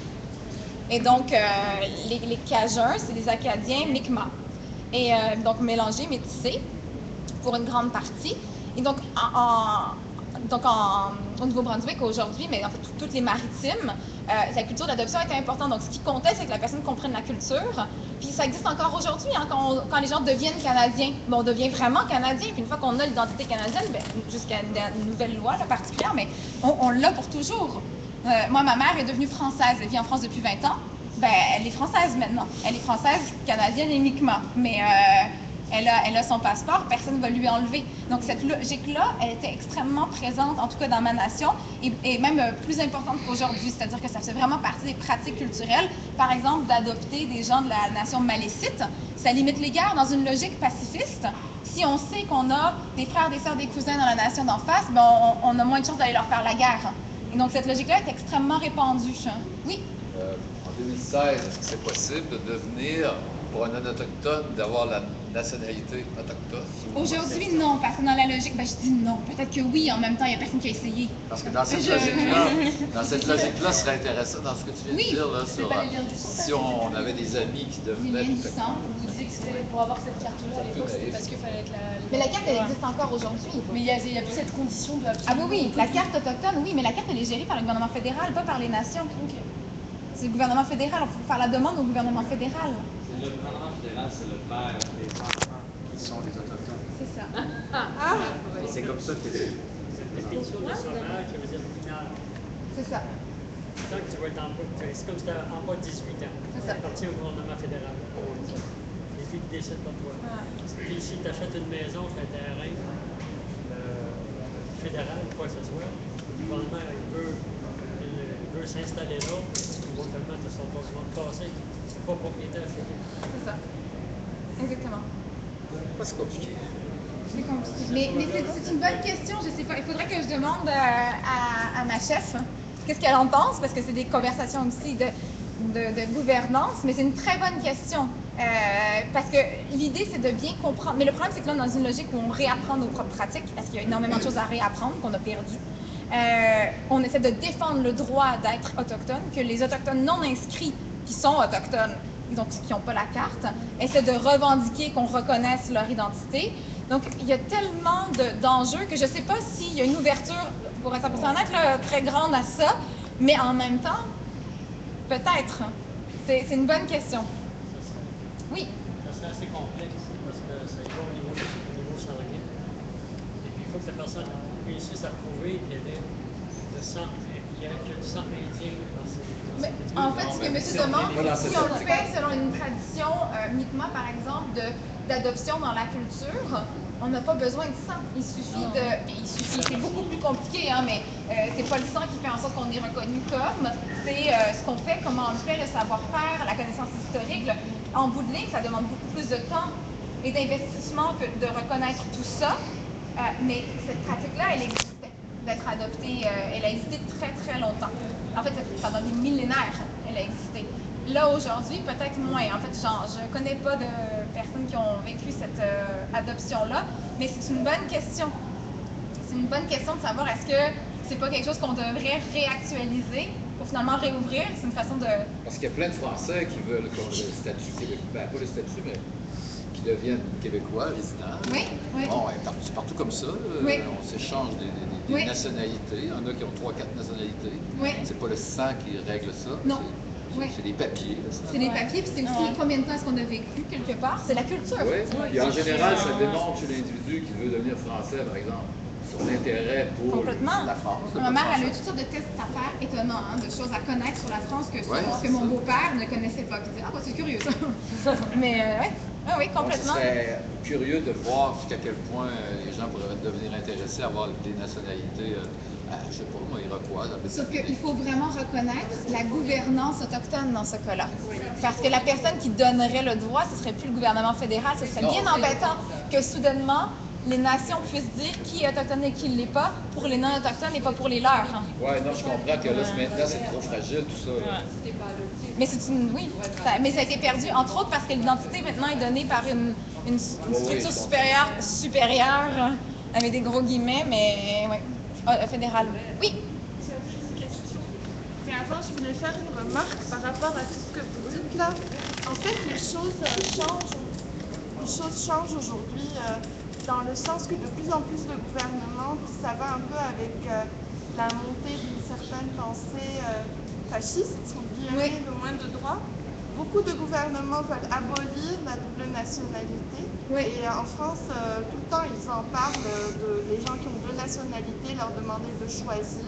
Et donc, euh, les, les Cajuns, c'est des Acadiens Mi'kmaq. Et euh, donc, mélangés, métissés, pour une grande partie. Et donc, en, en, donc en, au Nouveau-Brunswick aujourd'hui, mais en fait, tout, toutes les maritimes, euh, la culture d'adoption était importante. Donc, ce qui comptait, c'est que la personne comprenne la culture. Puis, ça existe encore aujourd'hui, hein, quand, on, quand les gens deviennent Canadiens. Ben, on devient vraiment Canadien. Puis, une fois qu'on a l'identité canadienne, ben, jusqu'à une, une nouvelle loi là, particulière, mais on, on l'a pour toujours. Euh, moi, ma mère est devenue française. Elle vit en France depuis vingt ans. Ben, elle est française maintenant. Elle est française, canadienne et Mi'kmaq. Mais euh, elle a, elle a son passeport, personne ne va lui enlever. Donc cette logique-là, elle était extrêmement présente, en tout cas dans ma nation, et, et même euh, plus importante qu'aujourd'hui. C'est-à-dire que ça fait vraiment partie des pratiques culturelles. Par exemple, d'adopter des gens de la nation malécite, ça limite les guerres dans une logique pacifiste. Si on sait qu'on a des frères, des sœurs, des cousins dans la nation d'en face, ben on, on a moins de chances d'aller leur faire la guerre. Et donc cette logique-là est extrêmement répandue. Oui? Euh, en deux mille seize, est-ce que c'est possible de devenir, pour un non-autochtone, d'avoir la nationalité autochtone? Aujourd'hui, non, parce que dans la logique, ben, je dis non. Peut-être que oui, en même temps, il n'y a personne qui a essayé. Parce que dans cette Je... logique-là, dans cette logique-là, ce serait intéressant dans ce que tu viens oui, de dire, là, sur si on avait des amis qui devenaient autochtones. Vous disiez que c'était pour avoir cette carte-là à l'époque, c'était parce qu'il fallait être la... Mais la carte, elle existe encore aujourd'hui. Mais il n'y a, a plus cette condition de... Ah oui, oui, la carte autochtone, oui, mais la carte, elle est gérée par le gouvernement fédéral, pas par les nations. Okay. C'est le gouvernement fédéral, il faut faire la demande au gouvernement fédéral. Le gouvernement fédéral, c'est le père des enfants qui sont les autochtones. C'est ça. Ah. Ah. Et c'est comme ça que c'est. Cette définition de sauvage, ça veut dire mineur. C'est ça. Tant que tu vas être en bas, c'est comme si tu en bas de dix-huit ans. C'est ça. Tu appartiens au gouvernement fédéral. Les filles qui décident pour toi. Ah. Puis si tu achètes une maison sur un terrain euh, fédéral, quoi que ce soit, le gouvernement il peut, il veut s'installer là. Tellement de son document de passé, c'est pas propriétaire chez lui. C'est ça. Exactement. Pas si compliqué. C'est compliqué. Mais, mais c'est une bonne question, je sais pas. Il faudrait que je demande à, à, à ma chef qu'est-ce qu'elle en pense, parce que c'est des conversations aussi de, de, de gouvernance, mais c'est une très bonne question. Euh, parce que l'idée, c'est de bien comprendre. Mais le problème, c'est que là, dans une logique où on réapprend nos propres pratiques, parce qu'il y a énormément de choses à réapprendre qu'on a perdues. Euh, on essaie de défendre le droit d'être autochtone, que les autochtones non inscrits qui sont autochtones, donc qui n'ont pas la carte, essaient de revendiquer qu'on reconnaisse leur identité. Donc, il y a tellement d'enjeux que je ne sais pas s'il y a une ouverture, pour être cent pour cent honnête, là, très grande à ça, mais en même temps, peut-être. C'est une bonne question. Oui? C'est assez complexe parce que ça y va au niveau, au niveau sanguin. Et puis, il faut que la personne réussisse à prouver qu'elle est de sang, qu'il y a du sang indien dans ses. Mais, en fait, ce que monsieur demande, si on le fait selon une tradition euh, Mi'kmaq, par exemple, d'adoption dans la culture, on n'a pas besoin de sang. Il suffit de. Il suffit, c'est beaucoup plus compliqué, hein, mais euh, c'est pas le sang qui fait en sorte qu'on est reconnu comme. C'est euh, ce qu'on fait, comment on le fait, le savoir-faire, la connaissance historique. Le, en bout de ligne, ça demande beaucoup plus de temps et d'investissement que de reconnaître tout ça. Euh, mais cette pratique-là, elle existait, d'être adoptée. Euh, elle a existé très, très longtemps. En fait, pendant des millénaires, elle a existé. Là, aujourd'hui, peut-être moins. En fait, genre, je ne connais pas de personnes qui ont vécu cette euh, adoption-là, mais c'est une bonne question. C'est une bonne question de savoir est-ce que c'est pas quelque chose qu'on devrait réactualiser pour finalement réouvrir. C'est une façon de... Parce qu'il y a plein de Français qui veulent le statut québécois, ben, pas le statut, mais qui deviennent québécois, résidents. Oui, oui. Bon, c'est partout comme ça. Oui. On s'échange des, des, des oui. nationalités. Il y en a qui ont trois, quatre nationalités. Oui. C'est pas le sang qui règle ça. Non. C'est oui. des papiers. C'est des papiers, puis c'est aussi ouais. combien de temps est-ce qu'on a vécu quelque part. C'est la culture. Oui. Et en général, ça démontre chez l'individu qui veut devenir français, par exemple, son intérêt pour la France. Ma mère, elle a eu toutes sortes de tests à faire étonnants, hein, de choses à connaître sur la France que, ouais, que mon beau-père ne connaissait pas. Puis, ah, bah, c'est curieux ça. Mais euh, ouais. Ah, oui, complètement. Donc, ce serait curieux de voir jusqu'à quel point les gens pourraient devenir intéressés à avoir des nationalités, euh, je sais pas, moi, iroquoises. Sauf qu'il faut vraiment reconnaître la gouvernance autochtone dans ce cas-là. Parce que la personne qui donnerait le droit, ce serait plus le gouvernement fédéral. Ce serait bien embêtant que soudainement, les nations puissent dire qui est autochtone et qui ne l'est pas pour les non-autochtones et pas pour les leurs. Oui, non, je comprends que là, maintenant, c'est trop fragile, tout ça. Ouais. Mais c'est une... Oui, ça, mais ça a été perdu, entre autres parce que l'identité, maintenant, est donnée par une, une, une structure oui, supérieure, supérieure, avec des gros guillemets, mais oui, euh, fédérale. Oui? Mais avant, je voulais faire une remarque par rapport à tout ce que vous dites là. En fait, les choses euh, changent. Les choses changent aujourd'hui. Euh, dans le sens que de plus en plus de gouvernements, puis ça va un peu avec euh, la montée d'une certaine pensée euh, fasciste, on dirait, oui. de moins de droits. Beaucoup de gouvernements veulent abolir la double nationalité. Oui. Et en France, euh, tout le temps, ils en parlent, de, les gens qui ont deux nationalités, leur demander de choisir.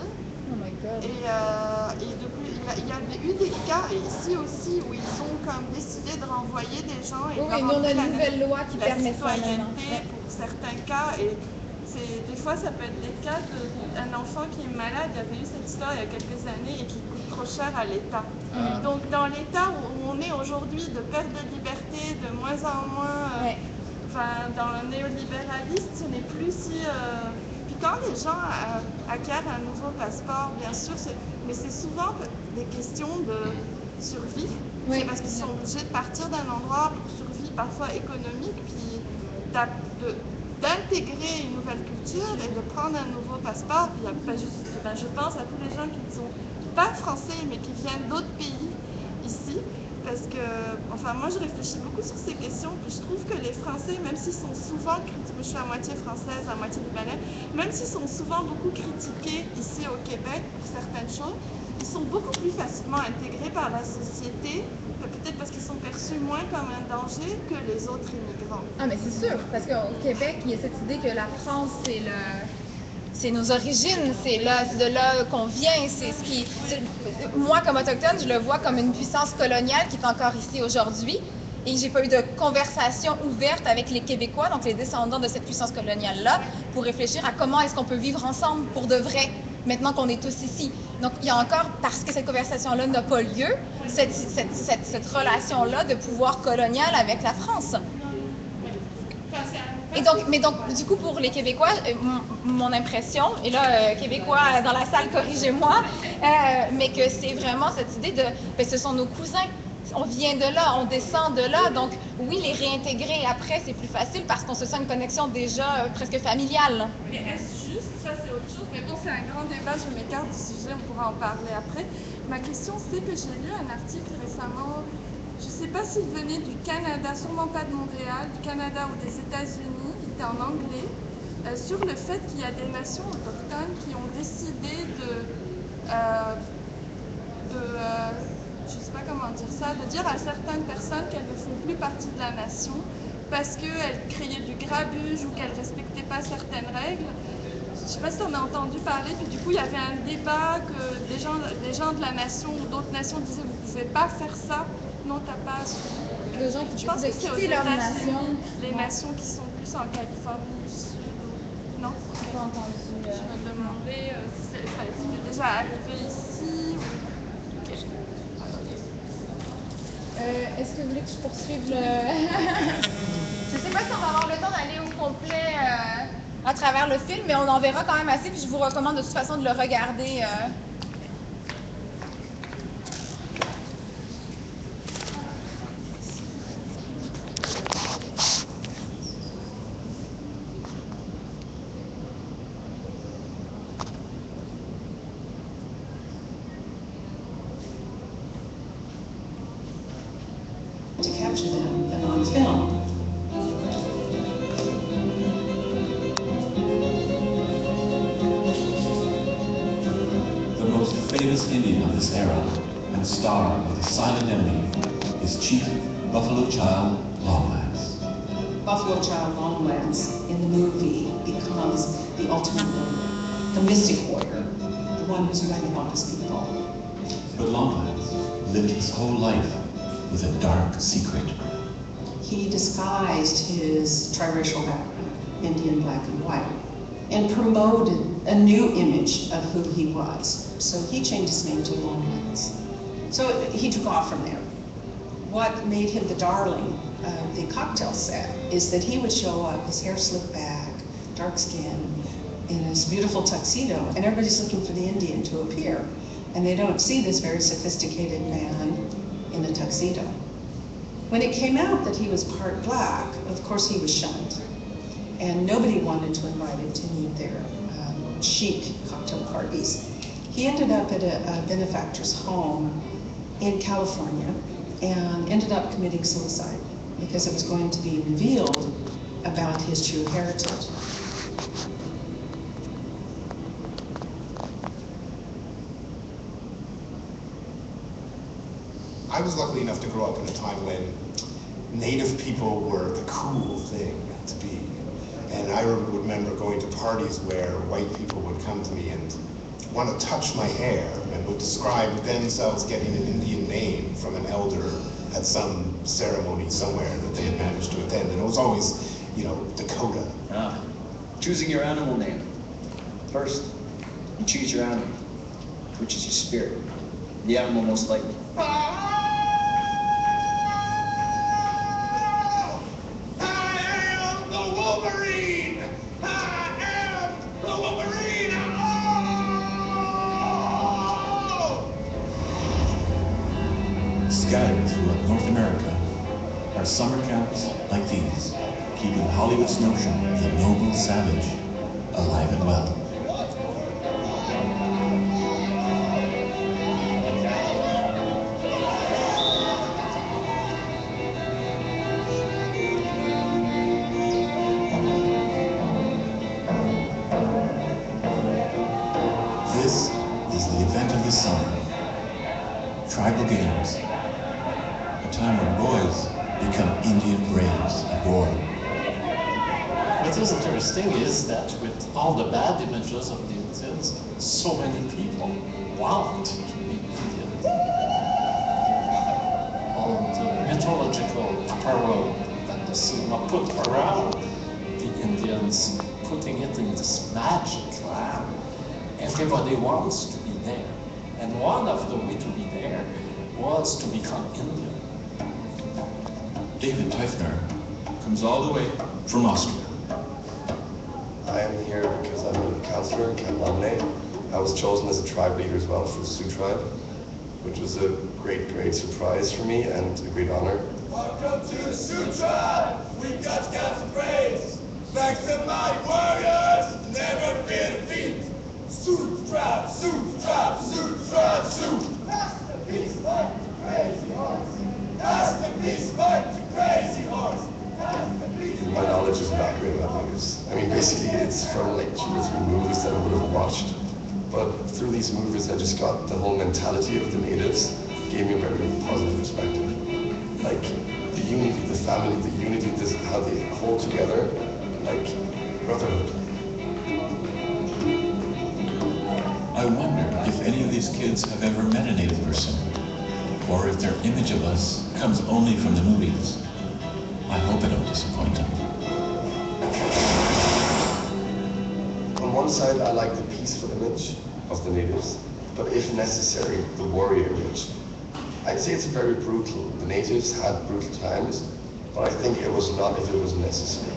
Oh my God. Et, euh, et depuis, il y, a, il y a eu des cas, et ici aussi, où ils ont comme décidé de renvoyer des gens et Oui, de oui, leur nous on a enlever une nouvelle loi qui la permet ça maintenant. citoyenneté pour certains cas. Et c'est, des fois, ça peut être des cas d'un enfant qui est malade. Il y avait eu cette histoire il y a quelques années et qui coûte trop cher à l'État. Mm. Donc, dans l'État où on est aujourd'hui, de perte de liberté, de moins en moins, euh, Ouais. enfin, dans le néolibéralisme, ce n'est plus si... Euh, puis quand les gens euh, acquièrent un nouveau passeport, bien sûr, c'est, mais c'est souvent des questions de survie. Oui. C'est parce qu'ils sont obligés de partir d'un endroit pour survie parfois économique, puis de, d'intégrer une nouvelle culture et de prendre un nouveau passeport. Puis, ben, je, ben, je pense à tous les gens qui ne sont pas français, mais qui viennent d'autres pays ici. Parce que, enfin, moi, je réfléchis beaucoup sur ces questions, puis je trouve que les Français, même s'ils sont souvent critiqués, je suis à moitié française, à moitié libanaise, même s'ils sont souvent beaucoup critiqués ici au Québec pour certaines choses, ils sont beaucoup plus facilement intégrés par la société, peut-être parce qu'ils sont perçus moins comme un danger que les autres immigrants. Ah, mais c'est sûr, parce qu'au Québec, il y a cette idée que la France, c'est le... c'est nos origines, c'est là, c'est de là qu'on vient, c'est ce qui... c'est... Moi, comme autochtone, je le vois comme une puissance coloniale qui est encore ici aujourd'hui, et j'ai pas eu de conversation ouverte avec les Québécois, donc les descendants de cette puissance coloniale-là, pour réfléchir à comment est-ce qu'on peut vivre ensemble pour de vrai, maintenant qu'on est tous ici. Donc, il y a encore, parce que cette conversation-là n'a pas lieu, cette, cette, cette, cette relation-là de pouvoir colonial avec la France. Et donc, mais donc, du coup, pour les Québécois, euh, mon, mon impression, et là, euh, Québécois dans la salle, corrigez-moi, euh, mais que c'est vraiment cette idée de, ben, ce sont nos cousins, on vient de là, on descend de là, donc oui, les réintégrer après, c'est plus facile parce qu'on se sent une connexion déjà euh, presque familiale. Mais est-ce juste, ça c'est autre chose, mais bon, c'est un grand débat, je m'écarte du sujet, on pourra en parler après. Ma question, c'est que j'ai lu un article récemment, je ne sais pas s'il venait du Canada, sûrement pas de Montréal, du Canada ou des États-Unis, il était en anglais, euh, sur le fait qu'il y a des nations autochtones qui ont décidé de, euh, de euh, je ne sais pas comment dire ça, de dire à certaines personnes qu'elles ne font plus partie de la nation parce qu'elles créaient du grabuge ou qu'elles ne respectaient pas certaines règles. Je ne sais pas si on a entendu parler, puis du coup il y avait un débat que des gens, des gens de la nation ou d'autres nations disaient vous ne pouvez pas faire ça. Non, t'as pas suivi. Les gens qui Je pense que c'est aux quitter leur États-Unis, nation. les Ouais. nations qui sont plus en Californie du Sud. Non? Je n'ai pas entendu. Euh... Je me demandais euh, si ça est déjà arrivé ici. Okay. Euh, Est-ce que vous voulez que je poursuive le... Je ne sais pas si on va avoir le temps d'aller au complet euh, à travers le film, mais on en verra quand même assez, puis je vous recommande de toute façon de le regarder. Euh... to capture them on film. The most famous Indian of this era and star of the silent enemy is Chief Buffalo Child Longlegs. Buffalo Child Longlegs in the movie becomes the ultimate warrior, the mystic warrior, the one who's going to help his people. But Longlegs lived his whole life with a dark secret. He disguised his triracial background, Indian, black, and white, and promoted a new image of who he was. So he changed his name to Longlegs. So he took off from there. What made him the darling of the cocktail set is that he would show up, his hair slicked back, dark skin, in his beautiful tuxedo, and everybody's looking for the Indian to appear. And they don't see this very sophisticated man in a tuxedo. When it came out that he was part black, of course he was shunned. And nobody wanted to invite him to any of their um, chic cocktail parties. He ended up at a, a benefactor's home in California and ended up committing suicide because it was going to be revealed about his true heritage. I was lucky enough to grow up in a time when Native people were the cool thing to be. And I remember going to parties where white people would come to me and want to touch my hair and would describe themselves getting an Indian name from an elder at some ceremony somewhere that they had managed to attend. And it was always, you know, Dakota. Ah, choosing your animal name. First, you choose your animal, which is your spirit. The animal most likely. Wolverine! I am the Wolverine! Oh! Scattered throughout North America are summer camps like these, keeping Hollywood's notion of the noble savage alive and well. This is the event of the summer, Tribal Games, a time when boys become Indian braves aboard. What is interesting is that with all the bad images of the Indians, so many people want to be Indian. All the mythological apparel that the cinema put around the Indians, putting it in this magic land. Everybody wants to be there. And one of the way to be there was to become Indian. David Teufner comes all the way from Austria. I am here because I'm a counselor in Camp Lemonade. I was chosen as a tribe leader as well for the Sioux tribe, which was a great, great surprise for me and a great honor. Welcome to the Sioux tribe! We've got guns and praise! Thanks to my warriors, never fear defeat! Sioux tribe, Sioux tribe, Sioux tribe, Sioux! Masterpiece, fight the crazy horse! Masterpiece, fight the crazy horse! My knowledge is not great about movies. I mean, basically, it's from like two or three movies that I would have watched. But through these movies, I just got the whole mentality of the natives, gave me a very positive perspective. Like the unity, the family, the unity, this how they hold together, like brotherhood. I wonder if any of these kids have ever met a native person, or if their image of us comes only from the movies. I hope I don't disappoint them. On one side, I like the peaceful image of the natives, but if necessary, the warrior image. I'd say it's very brutal. The natives had brutal times, but I think it was not if it was necessary.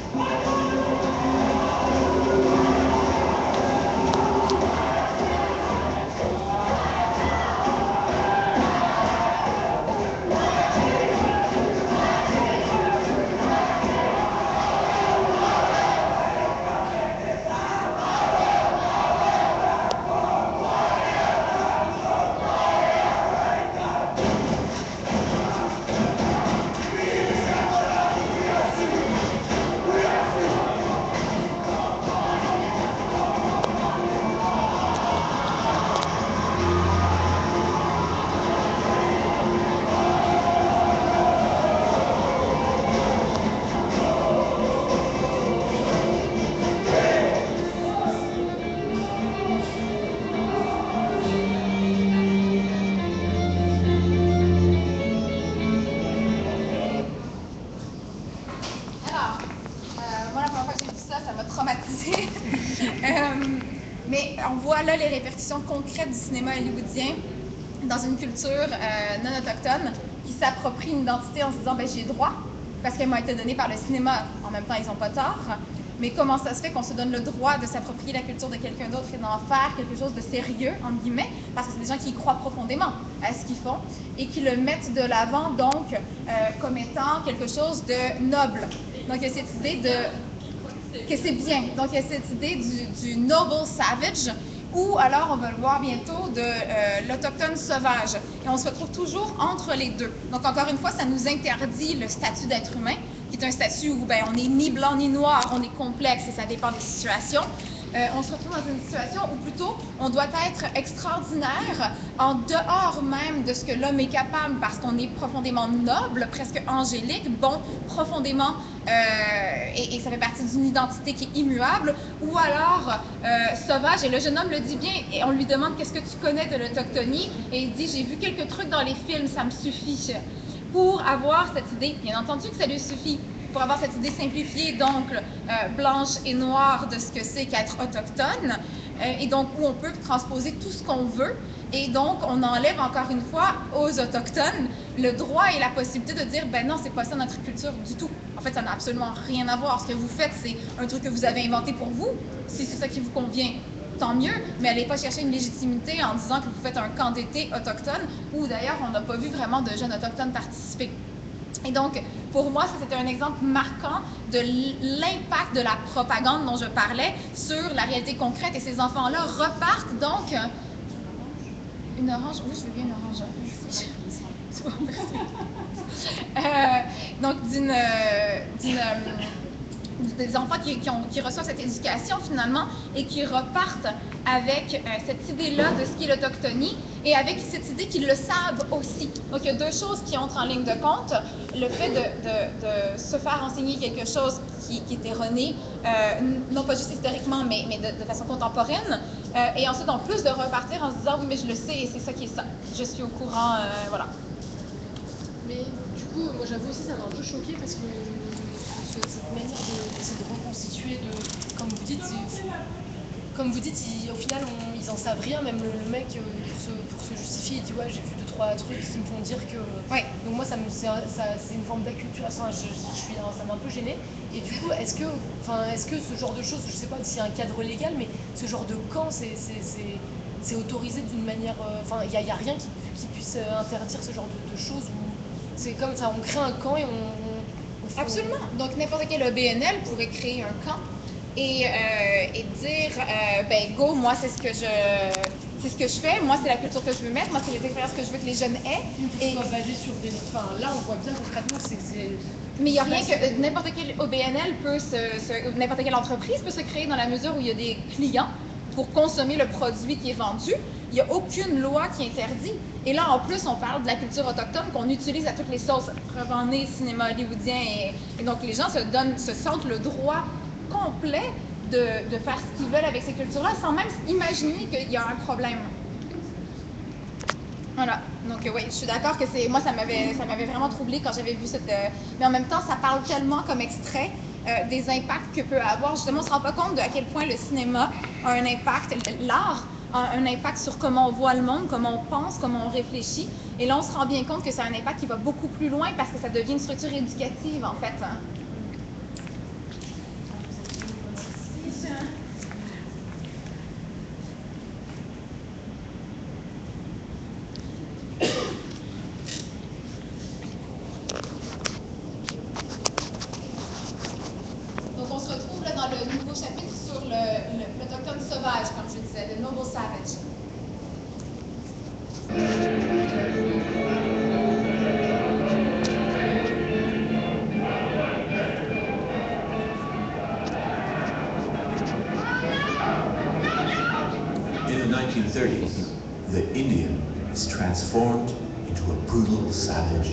Là, les répercussions concrètes du cinéma hollywoodien dans une culture euh, non autochtone qui s'approprie une identité en se disant ben, j'ai droit parce qu'elle m'a été donnée par le cinéma. En même temps, ils n'ont pas tort. Mais comment ça se fait qu'on se donne le droit de s'approprier la culture de quelqu'un d'autre et d'en faire quelque chose de sérieux, entre guillemets, parce que c'est des gens qui y croient profondément à ce qu'ils font et qui le mettent de l'avant, donc, euh, comme étant quelque chose de noble. Donc, il y a cette idée de... que c'est bien. Donc, il y a cette idée du, du noble savage, ou alors, on va le voir bientôt, de euh, l'autochtone sauvage. Et on se retrouve toujours entre les deux. Donc, encore une fois, ça nous interdit le statut d'être humain, qui est un statut où ben, on n'est ni blanc ni noir, on est complexe et ça dépend des situations. euh, on se retrouve dans une situation où plutôt on doit être extraordinaire en dehors même de ce que l'homme est capable parce qu'on est profondément noble, presque angélique, bon, profondément, euh, et, et ça fait partie d'une identité qui est immuable, ou alors euh, sauvage, et le jeune homme le dit bien, et on lui demande qu'est-ce que tu connais de l'autochtonie, et il dit j'ai vu quelques trucs dans les films, ça me suffit. Pour avoir cette idée, bien entendu que ça lui suffit, pour avoir cette idée simplifiée, donc euh, blanche et noire de ce que c'est qu'être autochtone, euh, et donc où on peut transposer tout ce qu'on veut, et donc on enlève encore une fois aux autochtones le droit et la possibilité de dire ben non, c'est pas ça notre culture du tout. En fait, ça n'a absolument rien à voir. Ce que vous faites, c'est un truc que vous avez inventé pour vous. Si c'est ça qui vous convient, tant mieux, mais allez pas chercher une légitimité en disant que vous faites un camp d'été autochtone, où d'ailleurs on n'a pas vu vraiment de jeunes autochtones participer. Et donc, pour moi, ça c'était un exemple marquant de l'impact de la propagande dont je parlais sur la réalité concrète. Et ces enfants-là repartent donc... Une orange? Oui, je veux bien une orange. Merci. euh, donc, d'une... d'une des enfants qui, qui, ont, qui reçoivent cette éducation finalement et qui repartent avec euh, cette idée-là de ce qu'est l'autochtonie et avec cette idée qu'ils le savent aussi. Donc il y a deux choses qui entrent en ligne de compte. Le fait de, de, de se faire enseigner quelque chose qui, qui est erroné, euh, non pas juste historiquement, mais, mais de, de façon contemporaine. Euh, et ensuite, en plus de repartir en se disant « oui, mais je le sais et c'est ça qui est ça. Je suis au courant, euh, voilà. » Mais du coup, moi j'avoue aussi, ça m'a un peu choqué parce que cette manière d'essayer de, de reconstituer, de, comme vous dites, comme vous dites, ils, au final, on, ils en savent rien. Même le, le mec, euh, pour, se, pour se justifier, il dit ouais, j'ai vu deux trois trucs qui me font dire que. Ouais. Donc moi, ça me, c'est, ça, c'est une forme d'acculturation. Je, je suis, ça m'a un peu gênée. Et du coup, est-ce que, enfin, est-ce que ce genre de choses, je sais pas s'il y a un cadre légal, mais ce genre de camp, c'est, c'est, c'est, c'est autorisé d'une manière, enfin, euh, il y, y a rien qui, qui puisse interdire ce genre de, de choses où c'est comme ça, on crée un camp et on, on fait... Absolument. Donc n'importe quel O B N L pourrait créer un camp et, euh, et dire euh, ben go, moi c'est ce que je c'est ce que je fais, moi c'est la culture que je veux mettre, moi c'est les expériences que je veux que les jeunes aient. Et soit basé sur des, enfin là on voit bien concrètement que c'est, c'est... Mais il n'y a rien que n'importe quel O B N L peut se, se n'importe quelle entreprise peut se créer dans la mesure où il y a des clients pour consommer le produit qui est vendu. Il n'y a aucune loi qui interdit. Et là, en plus, on parle de la culture autochtone qu'on utilise à toutes les sauces. Preuve en est, cinéma hollywoodien. Et, et donc, les gens se donnent, se sentent le droit complet de, de faire ce qu'ils veulent avec ces cultures-là sans même imaginer qu'il y a un problème. Voilà. Donc, oui, je suis d'accord que c'est... Moi, ça m'avait, ça m'avait vraiment troublée quand j'avais vu cette... Euh, mais en même temps, ça parle tellement comme extrait euh, des impacts que peut avoir. Justement, on ne se rend pas compte de à quel point le cinéma a un impact, l'art a un impact sur comment on voit le monde, comment on pense, comment on réfléchit. Et là, on se rend bien compte que c'est un impact qui va beaucoup plus loin parce que ça devient une structure éducative, en fait. Donc, on se retrouve là, dans le nouveau chapitre sur le, le, l'autochtone sauvage, comme je disais, le Noble Savage. In the nineteen thirties, the Indian is transformed into a brutal savage.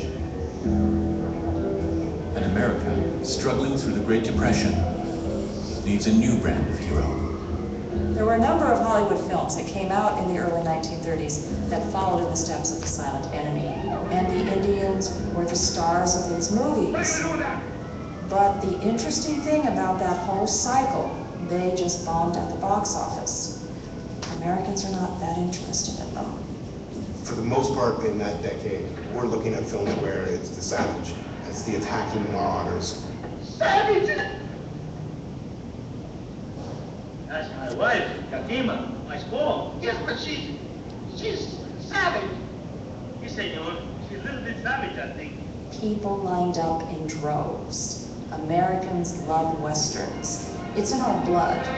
And America, struggling through the Great Depression, needs a new brand of hero. There were a number of Hollywood films that came out in the early nineteen thirties that followed in the steps of The Silent Enemy. And the Indians were the stars of these movies. But the interesting thing about that whole cycle, they just bombed at the box office. Americans are not that interested in them. For the most part in that decade, we're looking at films where it's the savage, it's the attacking marauders. Savage! That's my wife, Katima, my spawn. Yes, but she's, she's savage. Yes, senor, she's a little bit savage, I think. People lined up in droves. Americans love Westerns. It's in our blood.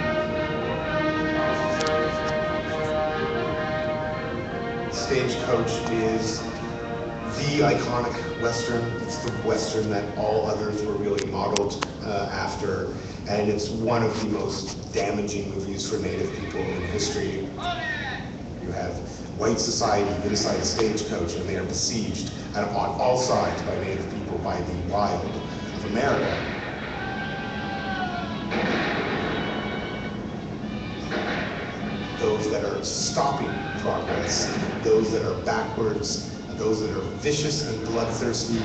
Stagecoach is the iconic Western. It's the Western that all others were really modeled uh, after. And it's one of the most damaging movies for Native people in history. You have white society inside a stagecoach, and they are besieged and on all sides by Native people, by the wild of America. Those that are stopping progress, those that are backwards, those that are vicious and bloodthirsty.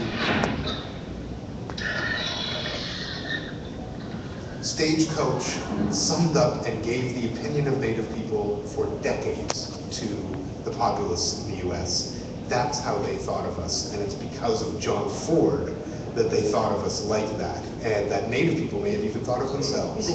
Stagecoach summed up and gave the opinion of Native people for decades to the populace in the U S. That's how they thought of us, and it's because of John Ford that they thought of us like that, and that Native people may have even thought of themselves.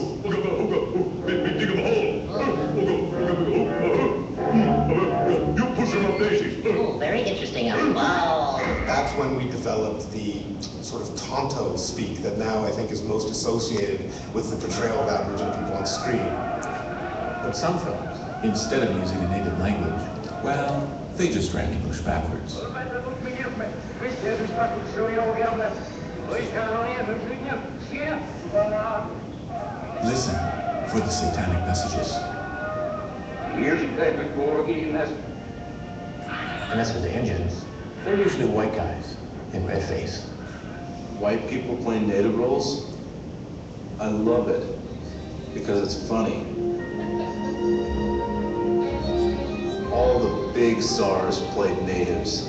Very interesting. Wow. That's when we developed the sort of Tonto speak that now I think is most associated with the portrayal of Aboriginal people on screen. But some films, instead of using a native language, well, they just ran English backwards. Listen for the satanic messages. And that's for the Indians. They're usually white guys in red face. White people playing native roles, I love it because it's funny. All the big stars played natives.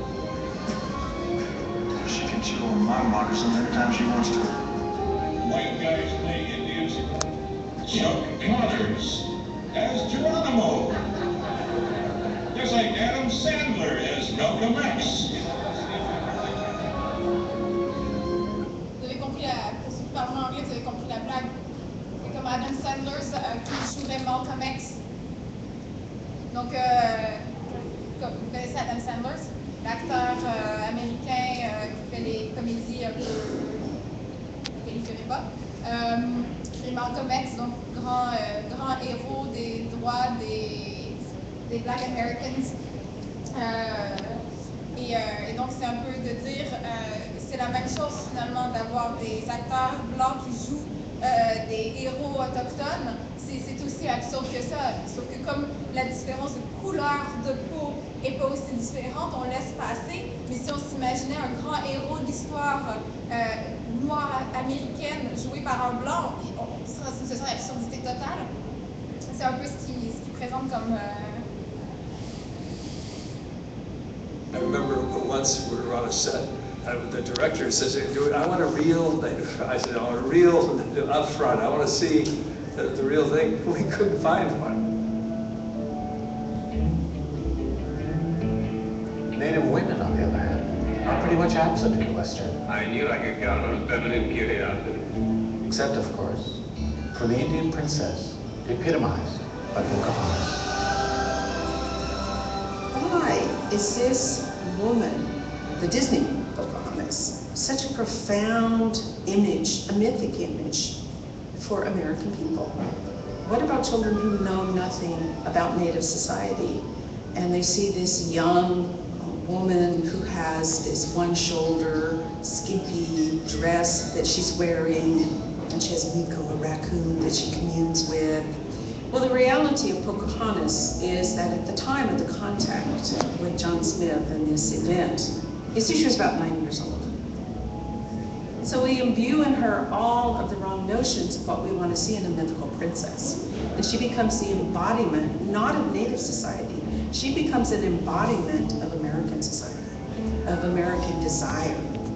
She can chew on my moccasin anytime she wants to. White guys play Indians. Chuck Connors as Geronimo. Just like Adam Sandler as Malcolm X. Vous avez compris la, pour ceux qui parlent en anglais, vous avez compris la blague. C'est comme Adam Sandler euh, qui jouerait Malcolm X. Donc, euh, comme vous connaissez Adam Sandler, l'acteur euh, américain euh, qui fait les comédies un peu que il ne connaît pas. Euh, et Malcolm X, donc grand, euh, grand héros des droits des, des Black Americans. Euh, et, euh, et donc, c'est un peu de dire, euh, c'est la même chose finalement d'avoir des acteurs blancs qui jouent euh, des héros autochtones. C'est aussi absurde que ça, sauf que comme la différence de couleur de peau n'est pas aussi différente, on laisse passer. Mais si on s'imaginait un grand héros d'histoire euh, noire américaine joué par un blanc, on, ce serait l'absurdité totale. C'est un peu ce qui, ce qui présente comme... Euh... I remember once we were on a set, and the director says, I want a real, I said, I want a real up front, I want to see the, the real thing. We couldn't find one. Native women, on the other hand, are pretty much absent in Western. I knew I could count on a feminine curiosity. Except, of course, for the Indian princess, epitomized by Pocahontas. Why is this woman, the Disney Pocahontas, such a profound image, a mythic image for American people? What about children who know nothing about Native society and they see this young woman who has this one shoulder skimpy dress that she's wearing, and she has Miko, a raccoon that she communes with? Well, the reality of Pocahontas is that at the time of the contact with John Smith and this event, you see, she was about nine years old. So we imbue in her all of the wrong notions of what we want to see in a mythical princess. And she becomes the embodiment, not of Native society, she becomes an embodiment of American society, of American desire.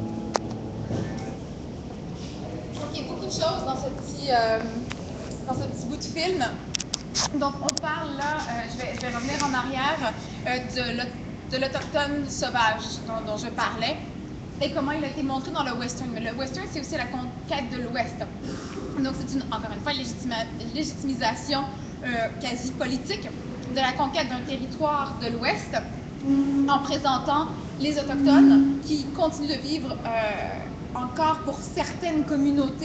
Je crois qu'il y a beaucoup de choses dans ce petit, euh, dans ce petit bout de film. Donc, on parle là, euh, je, vais, je vais revenir en arrière, euh, de l'Autochtone sauvage dont, dont je parlais et comment il a été montré dans le western. Mais le western, c'est aussi la conquête de l'Ouest. Donc, c'est une, encore une fois une légitimisation euh, quasi politique de la conquête d'un territoire de l'Ouest en présentant les Autochtones qui continuent de vivre euh, encore pour certaines communautés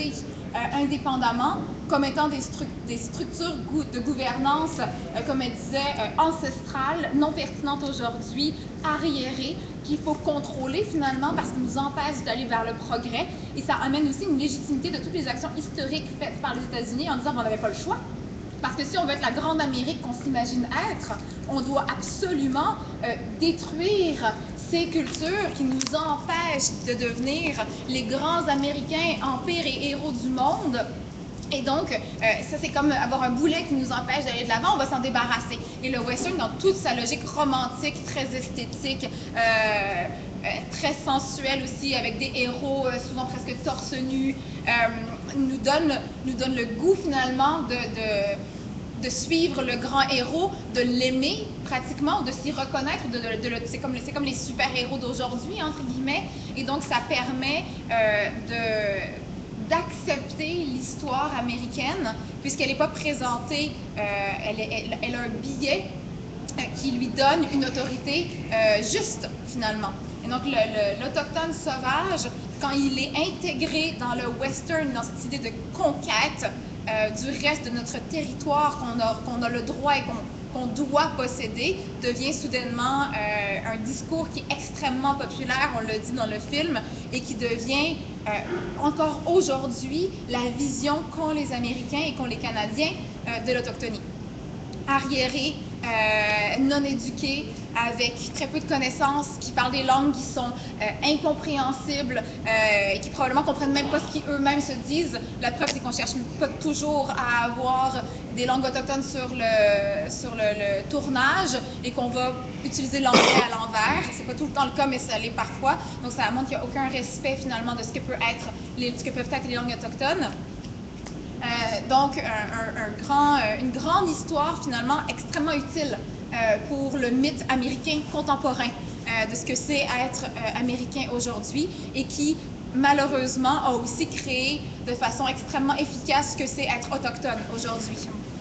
euh, indépendamment, comme étant des, stru des structures de gouvernance, euh, comme elle disait, euh, ancestrales, non pertinentes aujourd'hui, arriérées, qu'il faut contrôler finalement parce qu'ils nous empêchent d'aller vers le progrès. Et ça amène aussi une légitimité de toutes les actions historiques faites par les États-Unis en disant qu'on n'avait pas le choix. Parce que si on veut être la grande Amérique qu'on s'imagine être, on doit absolument euh, détruire ces cultures qui nous empêchent de devenir les grands Américains, empires et héros du monde. Et donc, euh, ça c'est comme avoir un boulet qui nous empêche d'aller de l'avant, on va s'en débarrasser. Et le western, dans toute sa logique romantique, très esthétique, euh, euh, très sensuelle aussi, avec des héros euh, souvent presque torse nu, euh, nous, donne, nous donne le goût finalement de, de, de suivre le grand héros, de l'aimer pratiquement, de s'y reconnaître. De, de, de, de, c'est comme, c'est comme les super-héros d'aujourd'hui, entre guillemets. Et donc, ça permet euh, de... d'accepter l'histoire américaine, puisqu'elle n'est pas présentée, euh, elle, est, elle, elle a un billet euh, qui lui donne une autorité euh, juste, finalement. Et donc, l'Autochtone sauvage, quand il est intégré dans le western, dans cette idée de conquête euh, du reste de notre territoire qu'on a, qu'on a le droit et qu'on qu'on doit posséder, devient soudainement euh, un discours qui est extrêmement populaire, on le dit dans le film, et qui devient euh, encore aujourd'hui la vision qu'ont les Américains et qu'ont les Canadiens euh, de l'autochtonie. Arriérés, euh, non éduqués, avec très peu de connaissances, qui parlent des langues qui sont euh, incompréhensibles, euh, et qui probablement ne comprennent même pas ce qu'eux-mêmes se disent. La preuve, c'est qu'on cherche pas toujours à avoir des langues autochtones sur le, sur le, le tournage et qu'on va utiliser l'anglais à l'envers. C'est pas tout le temps le cas, mais ça l'est parfois. Donc, ça montre qu'il n'y a aucun respect, finalement, de ce que, peut être les, ce que peuvent être les langues autochtones. Euh, donc, un, un, un grand, euh, une grande histoire, finalement, extrêmement utile euh, pour le mythe américain contemporain euh, de ce que c'est être euh, américain aujourd'hui et qui, malheureusement, a aussi créé de façon extrêmement efficace ce que c'est être autochtone aujourd'hui.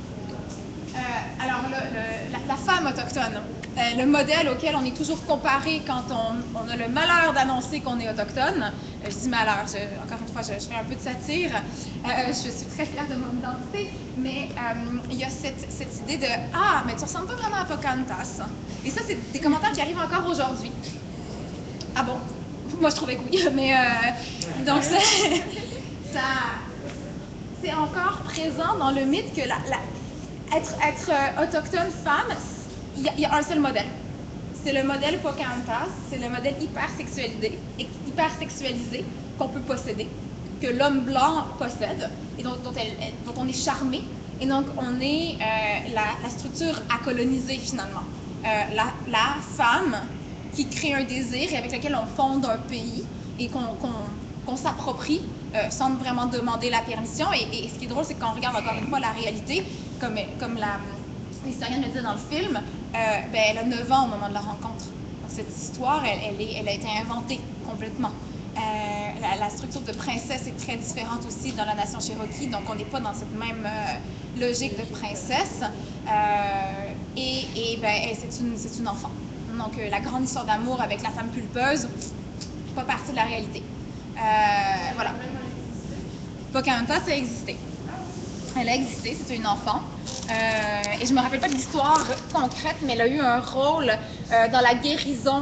Euh, alors, le, le, la, la femme autochtone, euh, le modèle auquel on est toujours comparé quand on, on a le malheur d'annoncer qu'on est autochtone. Euh, je dis malheur, je, encore une fois, je, je fais un peu de satire. Euh, je suis très fière de mon identité, mais euh, il y a cette, cette idée de « Ah, mais tu ressembles pas vraiment à Pocahontas. » Et ça, c'est des commentaires qui arrivent encore aujourd'hui. Ah bon? Moi, je trouvais que oui, mais euh, donc ça, ça c'est encore présent dans le mythe que la, la Être, être euh, autochtone femme, il y, y a un seul modèle. C'est le modèle Pocahontas, c'est le modèle hyper sexualisé, hyper sexualisé qu'on peut posséder, que l'homme blanc possède et dont, dont, elle, elle, dont on est charmé. Et donc, on est euh, la, la structure à coloniser finalement. Euh, la, la femme qui crée un désir et avec laquelle on fonde un pays et qu'on qu'on, qu'on s'approprie euh, sans vraiment demander la permission. Et, et ce qui est drôle, c'est qu'on regarde encore une fois la réalité, comme, comme l'historienne le dit dans le film, euh, ben, elle a neuf ans au moment de la rencontre. Donc, cette histoire, elle, elle, est, elle a été inventée complètement. Euh, la, la structure de princesse est très différente aussi dans la nation Cherokee, donc on n'est pas dans cette même euh, logique de princesse. Euh, et et ben, c'est une, c'est une enfant. Donc euh, la grande histoire d'amour avec la femme pulpeuse, pas partie de la réalité. Euh, voilà. Pocahontas a existé. Elle a existé, c'était une enfant. Euh, et je ne me rappelle pas de l'histoire concrète, mais elle a eu un rôle euh, dans la guérison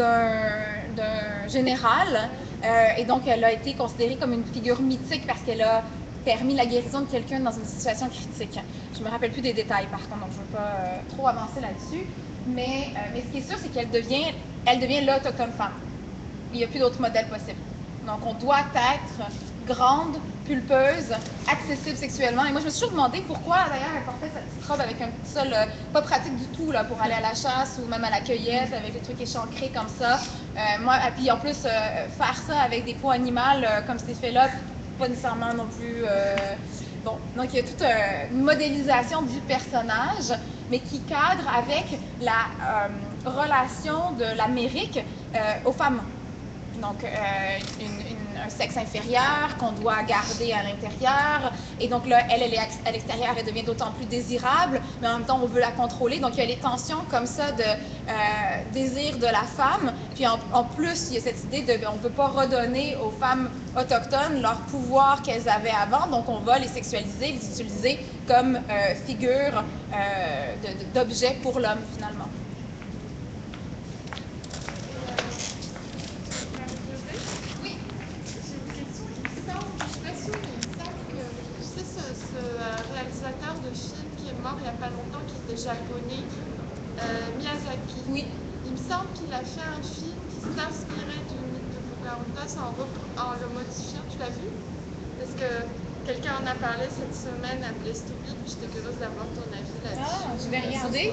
d'un général. Euh, et donc, elle a été considérée comme une figure mythique parce qu'elle a permis la guérison de quelqu'un dans une situation critique. Je ne me rappelle plus des détails, par contre, donc je ne veux pas euh, trop avancer là-dessus. Mais, euh, mais ce qui est sûr, c'est qu'elle devient, elle devient l'autochtone femme. Il n'y a plus d'autres modèles possibles. Donc, on doit être grande, pulpeuse, accessible sexuellement. Et moi, je me suis toujours demandé pourquoi, d'ailleurs, elle portait cette petite robe avec un petit sol euh, pas pratique du tout là, pour aller à la chasse ou même à la cueillette avec des trucs échancrés comme ça. Euh, moi, et puis en plus, euh, faire ça avec des peaux animales euh, comme c'est fait là, pas nécessairement non plus... Euh... Bon, donc il y a toute euh, une modélisation du personnage, mais qui cadre avec la euh, relation de l'Amérique euh, aux femmes. Donc, euh, une, une, un sexe inférieur qu'on doit garder à l'intérieur. Et donc là, elle, elle est à l'extérieur, elle devient d'autant plus désirable, mais en même temps, on veut la contrôler. Donc, il y a les tensions comme ça de euh, désir de la femme. Puis en, en plus, il y a cette idée de on ne peut pas redonner aux femmes autochtones leur pouvoir qu'elles avaient avant. Donc, on va les sexualiser, les utiliser comme euh, figure euh, d'objet pour l'homme, finalement. Réalisateur de film qui est mort il n'y a pas longtemps, qui était japonais, euh, Miyazaki. Oui. Il me semble qu'il a fait un film qui s'est inspiré du mythe de Pocahontas en, en le modifiant. Tu l'as vu? Parce que quelqu'un en a parlé cette semaine à Place to Be, puis j'étais curieuse d'avoir ton avis là-dessus. Ah, je vais regarder.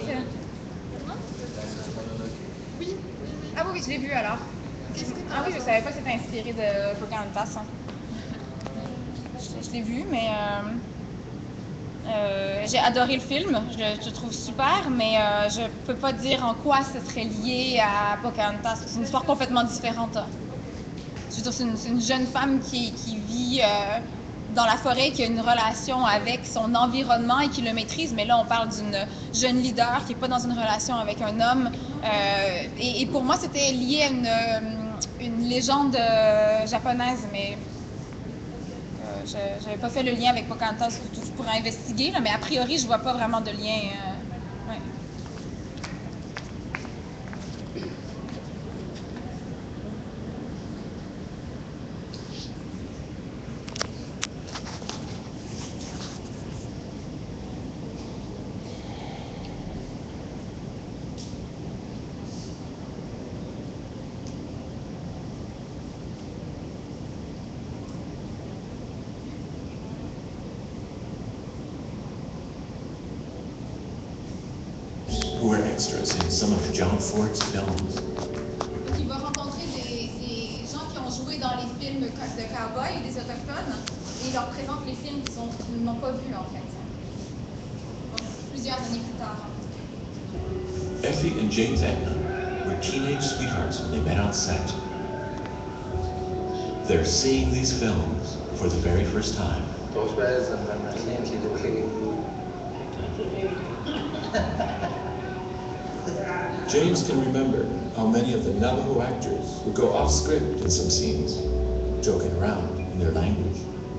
Oui, oui, oui. Ah oui, oui, je l'ai vu alors. Ah oui, je ne savais pas que c'était inspiré de Pocahontas. Hein. Je, je l'ai vu, mais... Euh... Euh, j'ai adoré le film, je le, je le trouve super, mais euh, je peux pas dire en quoi ce serait lié à Pocahontas. C'est une histoire complètement différente. Je veux dire, c'est une, c'est une jeune femme qui, qui vit euh, dans la forêt, qui a une relation avec son environnement et qui le maîtrise, mais là, on parle d'une jeune leader qui n'est pas dans une relation avec un homme. Euh, et, et pour moi, c'était lié à une, une légende euh, japonaise, mais... Je n'avais pas fait le lien avec Pocahontas, je pourrais investiguer, là, mais a priori, je ne vois pas vraiment de lien. Euh, ouais. Who were extras in some of John Ford's films. Donc, il va rencontrer des, des gens qui ont joué dans les films de cow-boys et des autochtones, et il leur présente les films qu'ils qu'ils n'ont pas vus en fait. Donc, plusieurs années plus tard. Effie and James Edna were teenage sweethearts when they met on set. They're seeing these films for the very first time. James can remember how many of the Navajo actors would go off script in some scenes, joking around in their language.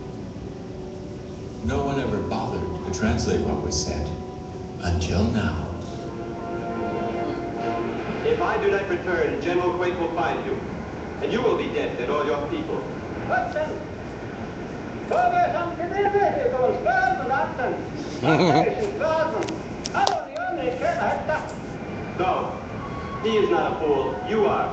No one ever bothered to translate what was said, until now. If I do not return, General Quake will find you, and you will be dead, and all your people. No, he is not a fool. You are.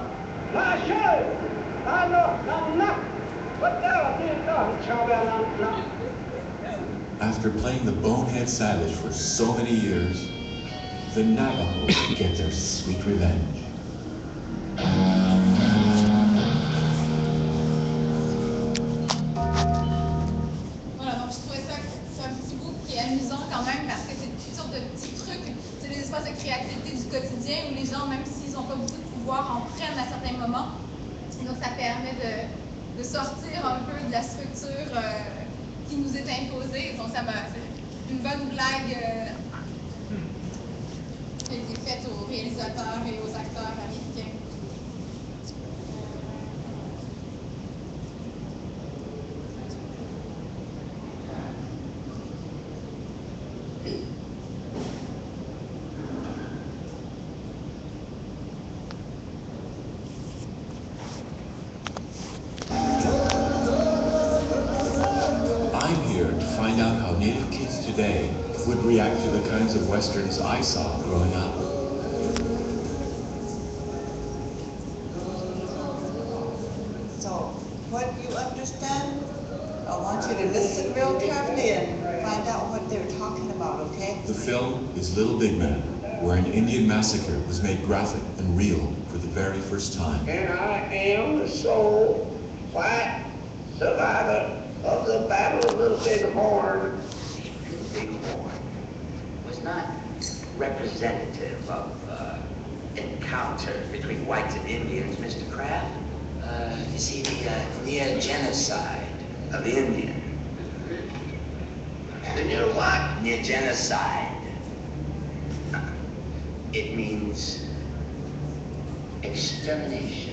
After playing the bonehead savage for so many years, the Navajo get their sweet revenge. Voilà, donc je trouvais ça, c'est un petit bout qui est amusant quand même parce que c'est toutes sortes de petits trucs, c'est des espaces de créativité du quotidien où les gens, même s'ils n'ont pas beaucoup de pouvoir, en prennent à certains moments. Et donc ça permet de, de sortir un peu de la structure euh, qui nous est imposée. Donc ça m'a c'est une bonne blague euh, qui a été faite aux réalisateurs et aux acteurs américains. Would react to the kinds of Westerns I saw growing up. So, what you understand, I want you to listen real carefully and find out what they're talking about, okay? The film is Little Big Man, where an Indian massacre was made graphic and real for the very first time. And I am the sole white survivor of the Battle of Little Big Horn. Big Horn was not representative of uh, encounters between whites and Indians, Mister Kraft. Uh, you see, the uh, near genocide of the Indian. The near what? Near genocide. It means extermination.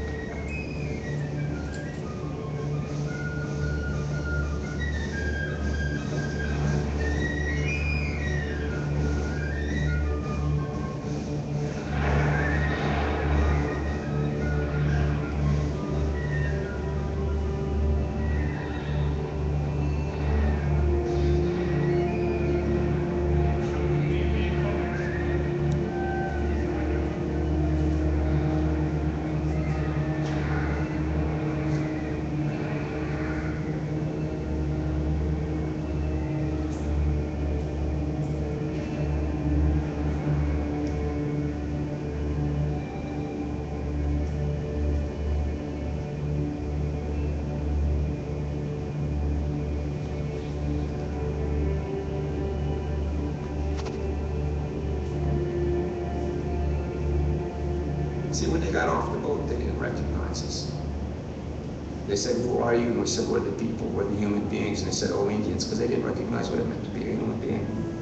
See, when they got off the boat, they didn't recognize us. They said, who are you? And we said, we're the people, we're the human beings. And they said, oh, Indians, because they didn't recognize what it meant to be a human being.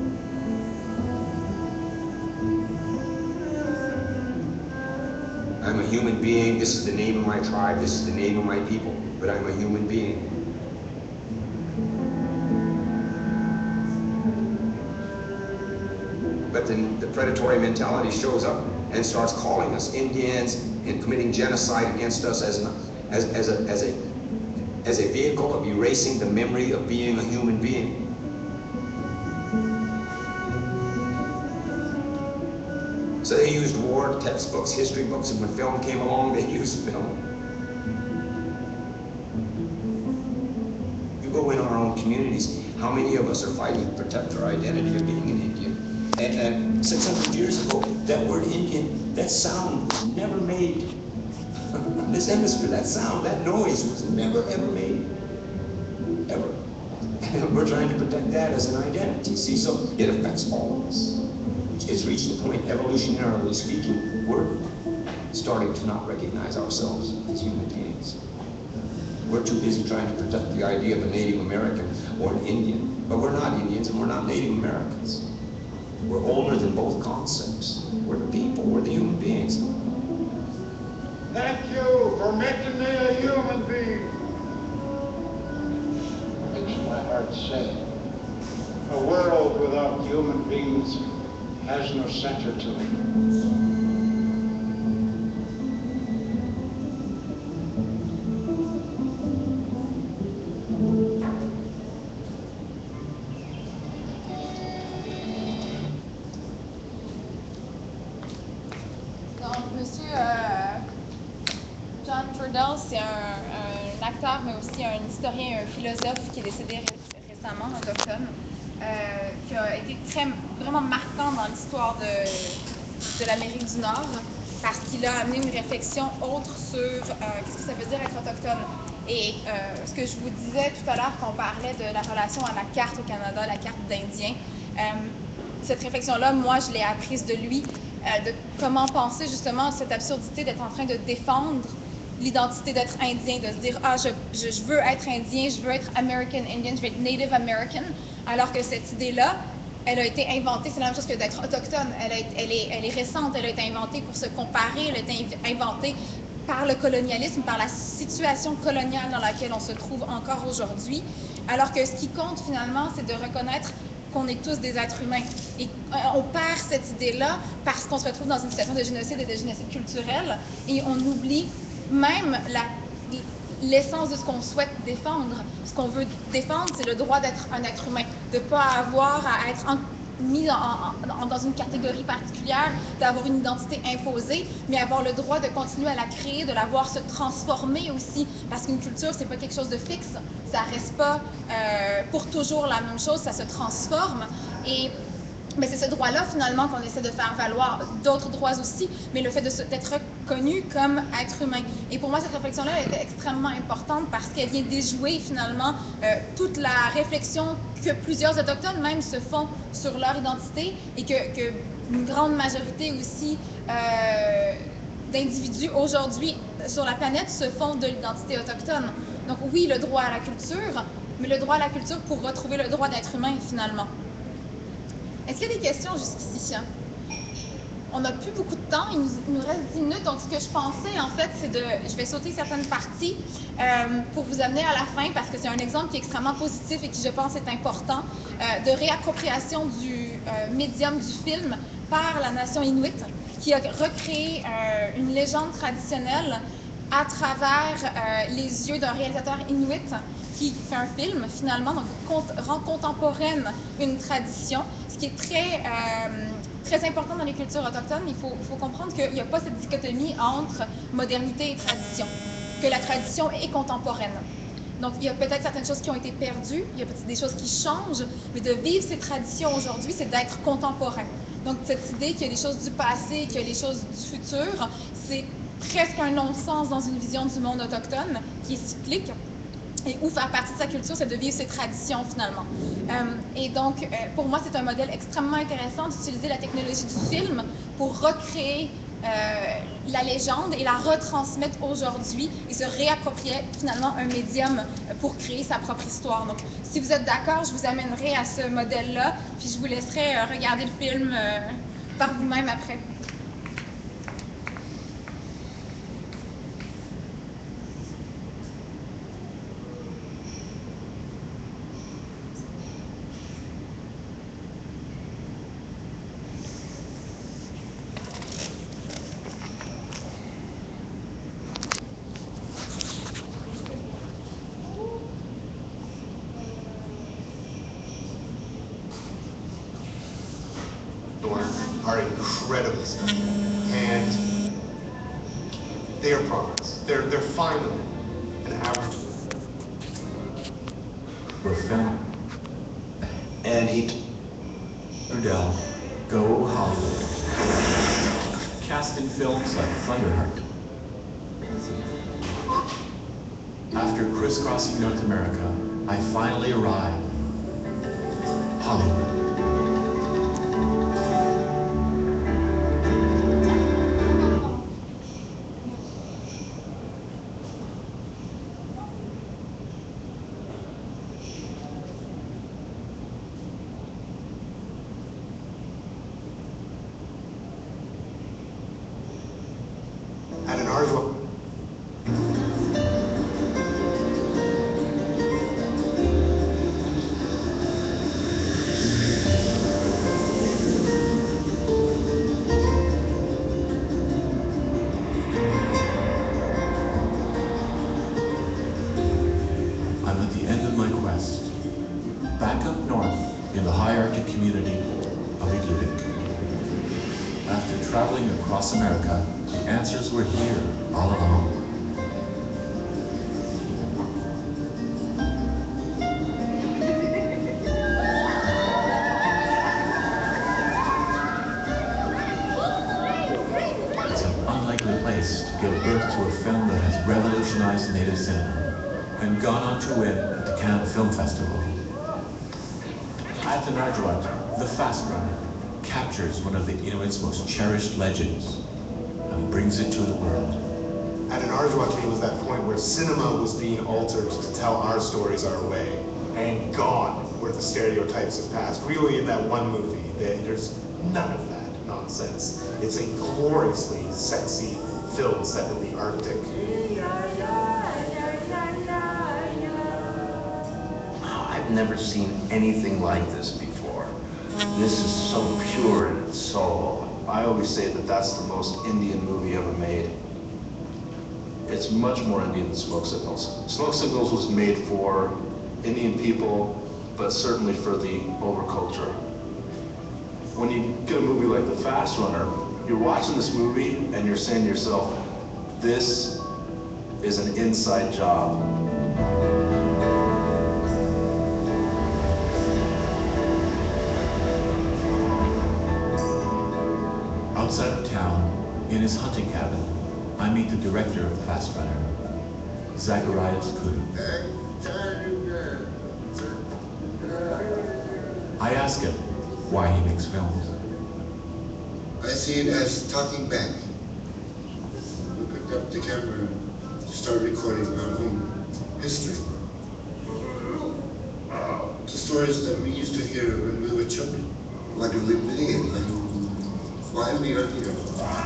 I'm a human being, this is the name of my tribe, this is the name of my people, but I'm a human being. But then the predatory mentality shows up and starts calling us Indians and committing genocide against us as, an, as, as, a, as, a, as a vehicle of erasing the memory of being a human being. So they used war textbooks, history books, and when film came along, they used film. You go in our own communities, how many of us are fighting to protect our identity of being an Indian? And, and six hundred years ago, that word Indian, that sound was never made. In this hemisphere, that sound, that noise was never, ever made. Ever. And we're trying to protect that as an identity. See, so it affects all of us. It's reached a point, evolutionarily speaking, we're starting to not recognize ourselves as human beings. We're too busy trying to protect the idea of a Native American or an Indian. But we're not Indians and we're not Native Americans. We're older than both concepts. We're the people, we're the human beings. Thank you for making me a human being. Makes my heart sad. A world without human beings has no center to it. Donc, Monsieur euh, John Trudell, c'est un, un acteur, mais aussi un historien, un philosophe qui est décédé ré récemment, autochtone, euh, qui a été très, vraiment marquant dans l'histoire de, de l'Amérique du Nord, parce qu'il a amené une réflexion autre sur euh, qu'est-ce que ça veut dire être autochtone. Et euh, ce que je vous disais tout à l'heure, quand on parlait de la relation à la carte au Canada, la carte d'Indien, euh, cette réflexion-là, moi, je l'ai apprise de lui, euh, de comment penser justement cette absurdité d'être en train de défendre l'identité d'être indien, de se dire « Ah, je, je, je veux être indien, je veux être American Indian, je veux être Native American », alors que cette idée-là, elle a été inventée, c'est la même chose que d'être autochtone, elle, a, elle, est, elle est récente, elle a été inventée pour se comparer, elle a été inventée par le colonialisme, par la situation coloniale dans laquelle on se trouve encore aujourd'hui, alors que ce qui compte finalement, c'est de reconnaître qu'on est tous des êtres humains. Et on perd cette idée-là parce qu'on se retrouve dans une situation de génocide et de génocide culturel, et on oublie même la, l'essence de ce qu'on souhaite défendre. Ce qu'on veut défendre, c'est le droit d'être un être humain, de ne pas avoir à être en, mis en, en, dans une catégorie particulière, d'avoir une identité imposée, mais avoir le droit de continuer à la créer, de la voir se transformer aussi, parce qu'une culture, c'est pas quelque chose de fixe, ça reste pas euh, pour toujours la même chose, ça se transforme. Et mais c'est ce droit-là, finalement, qu'on essaie de faire valoir, d'autres droits aussi, mais le fait d'être reconnu comme être humain. Et pour moi, cette réflexion-là, elle était extrêmement importante parce qu'elle vient déjouer, finalement, euh, toute la réflexion que plusieurs Autochtones, même, se font sur leur identité et que, que une grande majorité aussi euh, d'individus aujourd'hui sur la planète se font de l'identité autochtone. Donc oui, le droit à la culture, mais le droit à la culture pour retrouver le droit d'être humain finalement. Est-ce qu'il y a des questions jusqu'ici? On n'a plus beaucoup de temps, il nous, il nous reste dix minutes, donc ce que je pensais en fait, c'est de, je vais sauter certaines parties euh, pour vous amener à la fin, parce que c'est un exemple qui est extrêmement positif et qui je pense est important, euh, de réappropriation du euh, médium du film par la nation inuit, qui a recréé euh, une légende traditionnelle à travers euh, les yeux d'un réalisateur inuit qui fait un film finalement, donc rend contemporaine une tradition, ce qui est très... Euh, très important dans les cultures autochtones. Il faut, faut comprendre qu'il n'y a pas cette dichotomie entre modernité et tradition, que la tradition est contemporaine. Donc, il y a peut-être certaines choses qui ont été perdues, il y a peut-être des choses qui changent, mais de vivre ces traditions aujourd'hui, c'est d'être contemporain. Donc, cette idée qu'il y a des choses du passé, qu'il y a des choses du futur, c'est presque un non-sens dans une vision du monde autochtone qui est cyclique. Et où faire partie de sa culture, c'est de vivre ses traditions finalement. Euh, et donc, euh, pour moi, c'est un modèle extrêmement intéressant d'utiliser la technologie du film pour recréer euh, la légende et la retransmettre aujourd'hui et se réapproprier finalement un médium pour créer sa propre histoire. Donc, si vous êtes d'accord, je vous amènerai à ce modèle-là, puis je vous laisserai euh, regarder le film euh, par vous-même après. Are incredible, and they are progress. They're they're finally an average. For film, And he Udell, go Hollywood. Casting films like Thunderheart. After crisscrossing North America, I finally arrived. Hollywood. At an Aardvark. I'm at the end of my quest. Back up north in the high Arctic community of Igloolik. After traveling across America, the answers were here all along. It's an unlikely place to give birth to a film that has revolutionized native cinema and gone on to win at the Cannes Film Festival. At the Naarjuat, the Fast Runner captures one of the Inuits' most cherished legends and brings it to the world. At an Aardvark was that point where cinema was being altered to tell our stories our way, and gone were the stereotypes of past. Really, in that one movie, there's none of that nonsense. It's a gloriously sexy film set in the Arctic. I've never seen anything like this before. This is so pure in its soul. I always say that that's the most Indian movie ever made. It's much more Indian than Smoke Signals. Smoke Signals was made for Indian people, but certainly for the overculture. When you get a movie like The Fast Runner, you're watching this movie and you're saying to yourself, this is an inside job. Outside of town, in his hunting cabin, I meet the director of Fast Runner, Zacharias Kudu. I ask him why he makes films. I see it as talking back. up the camera and start recording our own history. The stories that we used to hear when we were children. Why do we believe them? Why we are here?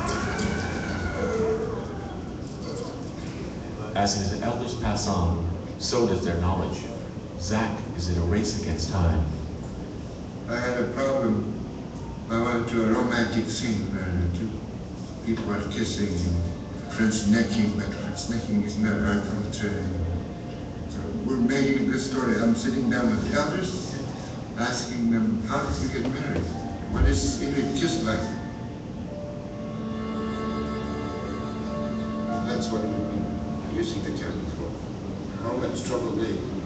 As his elders pass on, so does their knowledge. Zach is in a race against time. I had a problem. I went to a romantic scene where the two people are kissing and French necking, but French necking is not our culture. So we're making this story. I'm sitting down with the elders, asking them, how did you get married? What is it kiss like? That's what we've been using the camera for. How much trouble they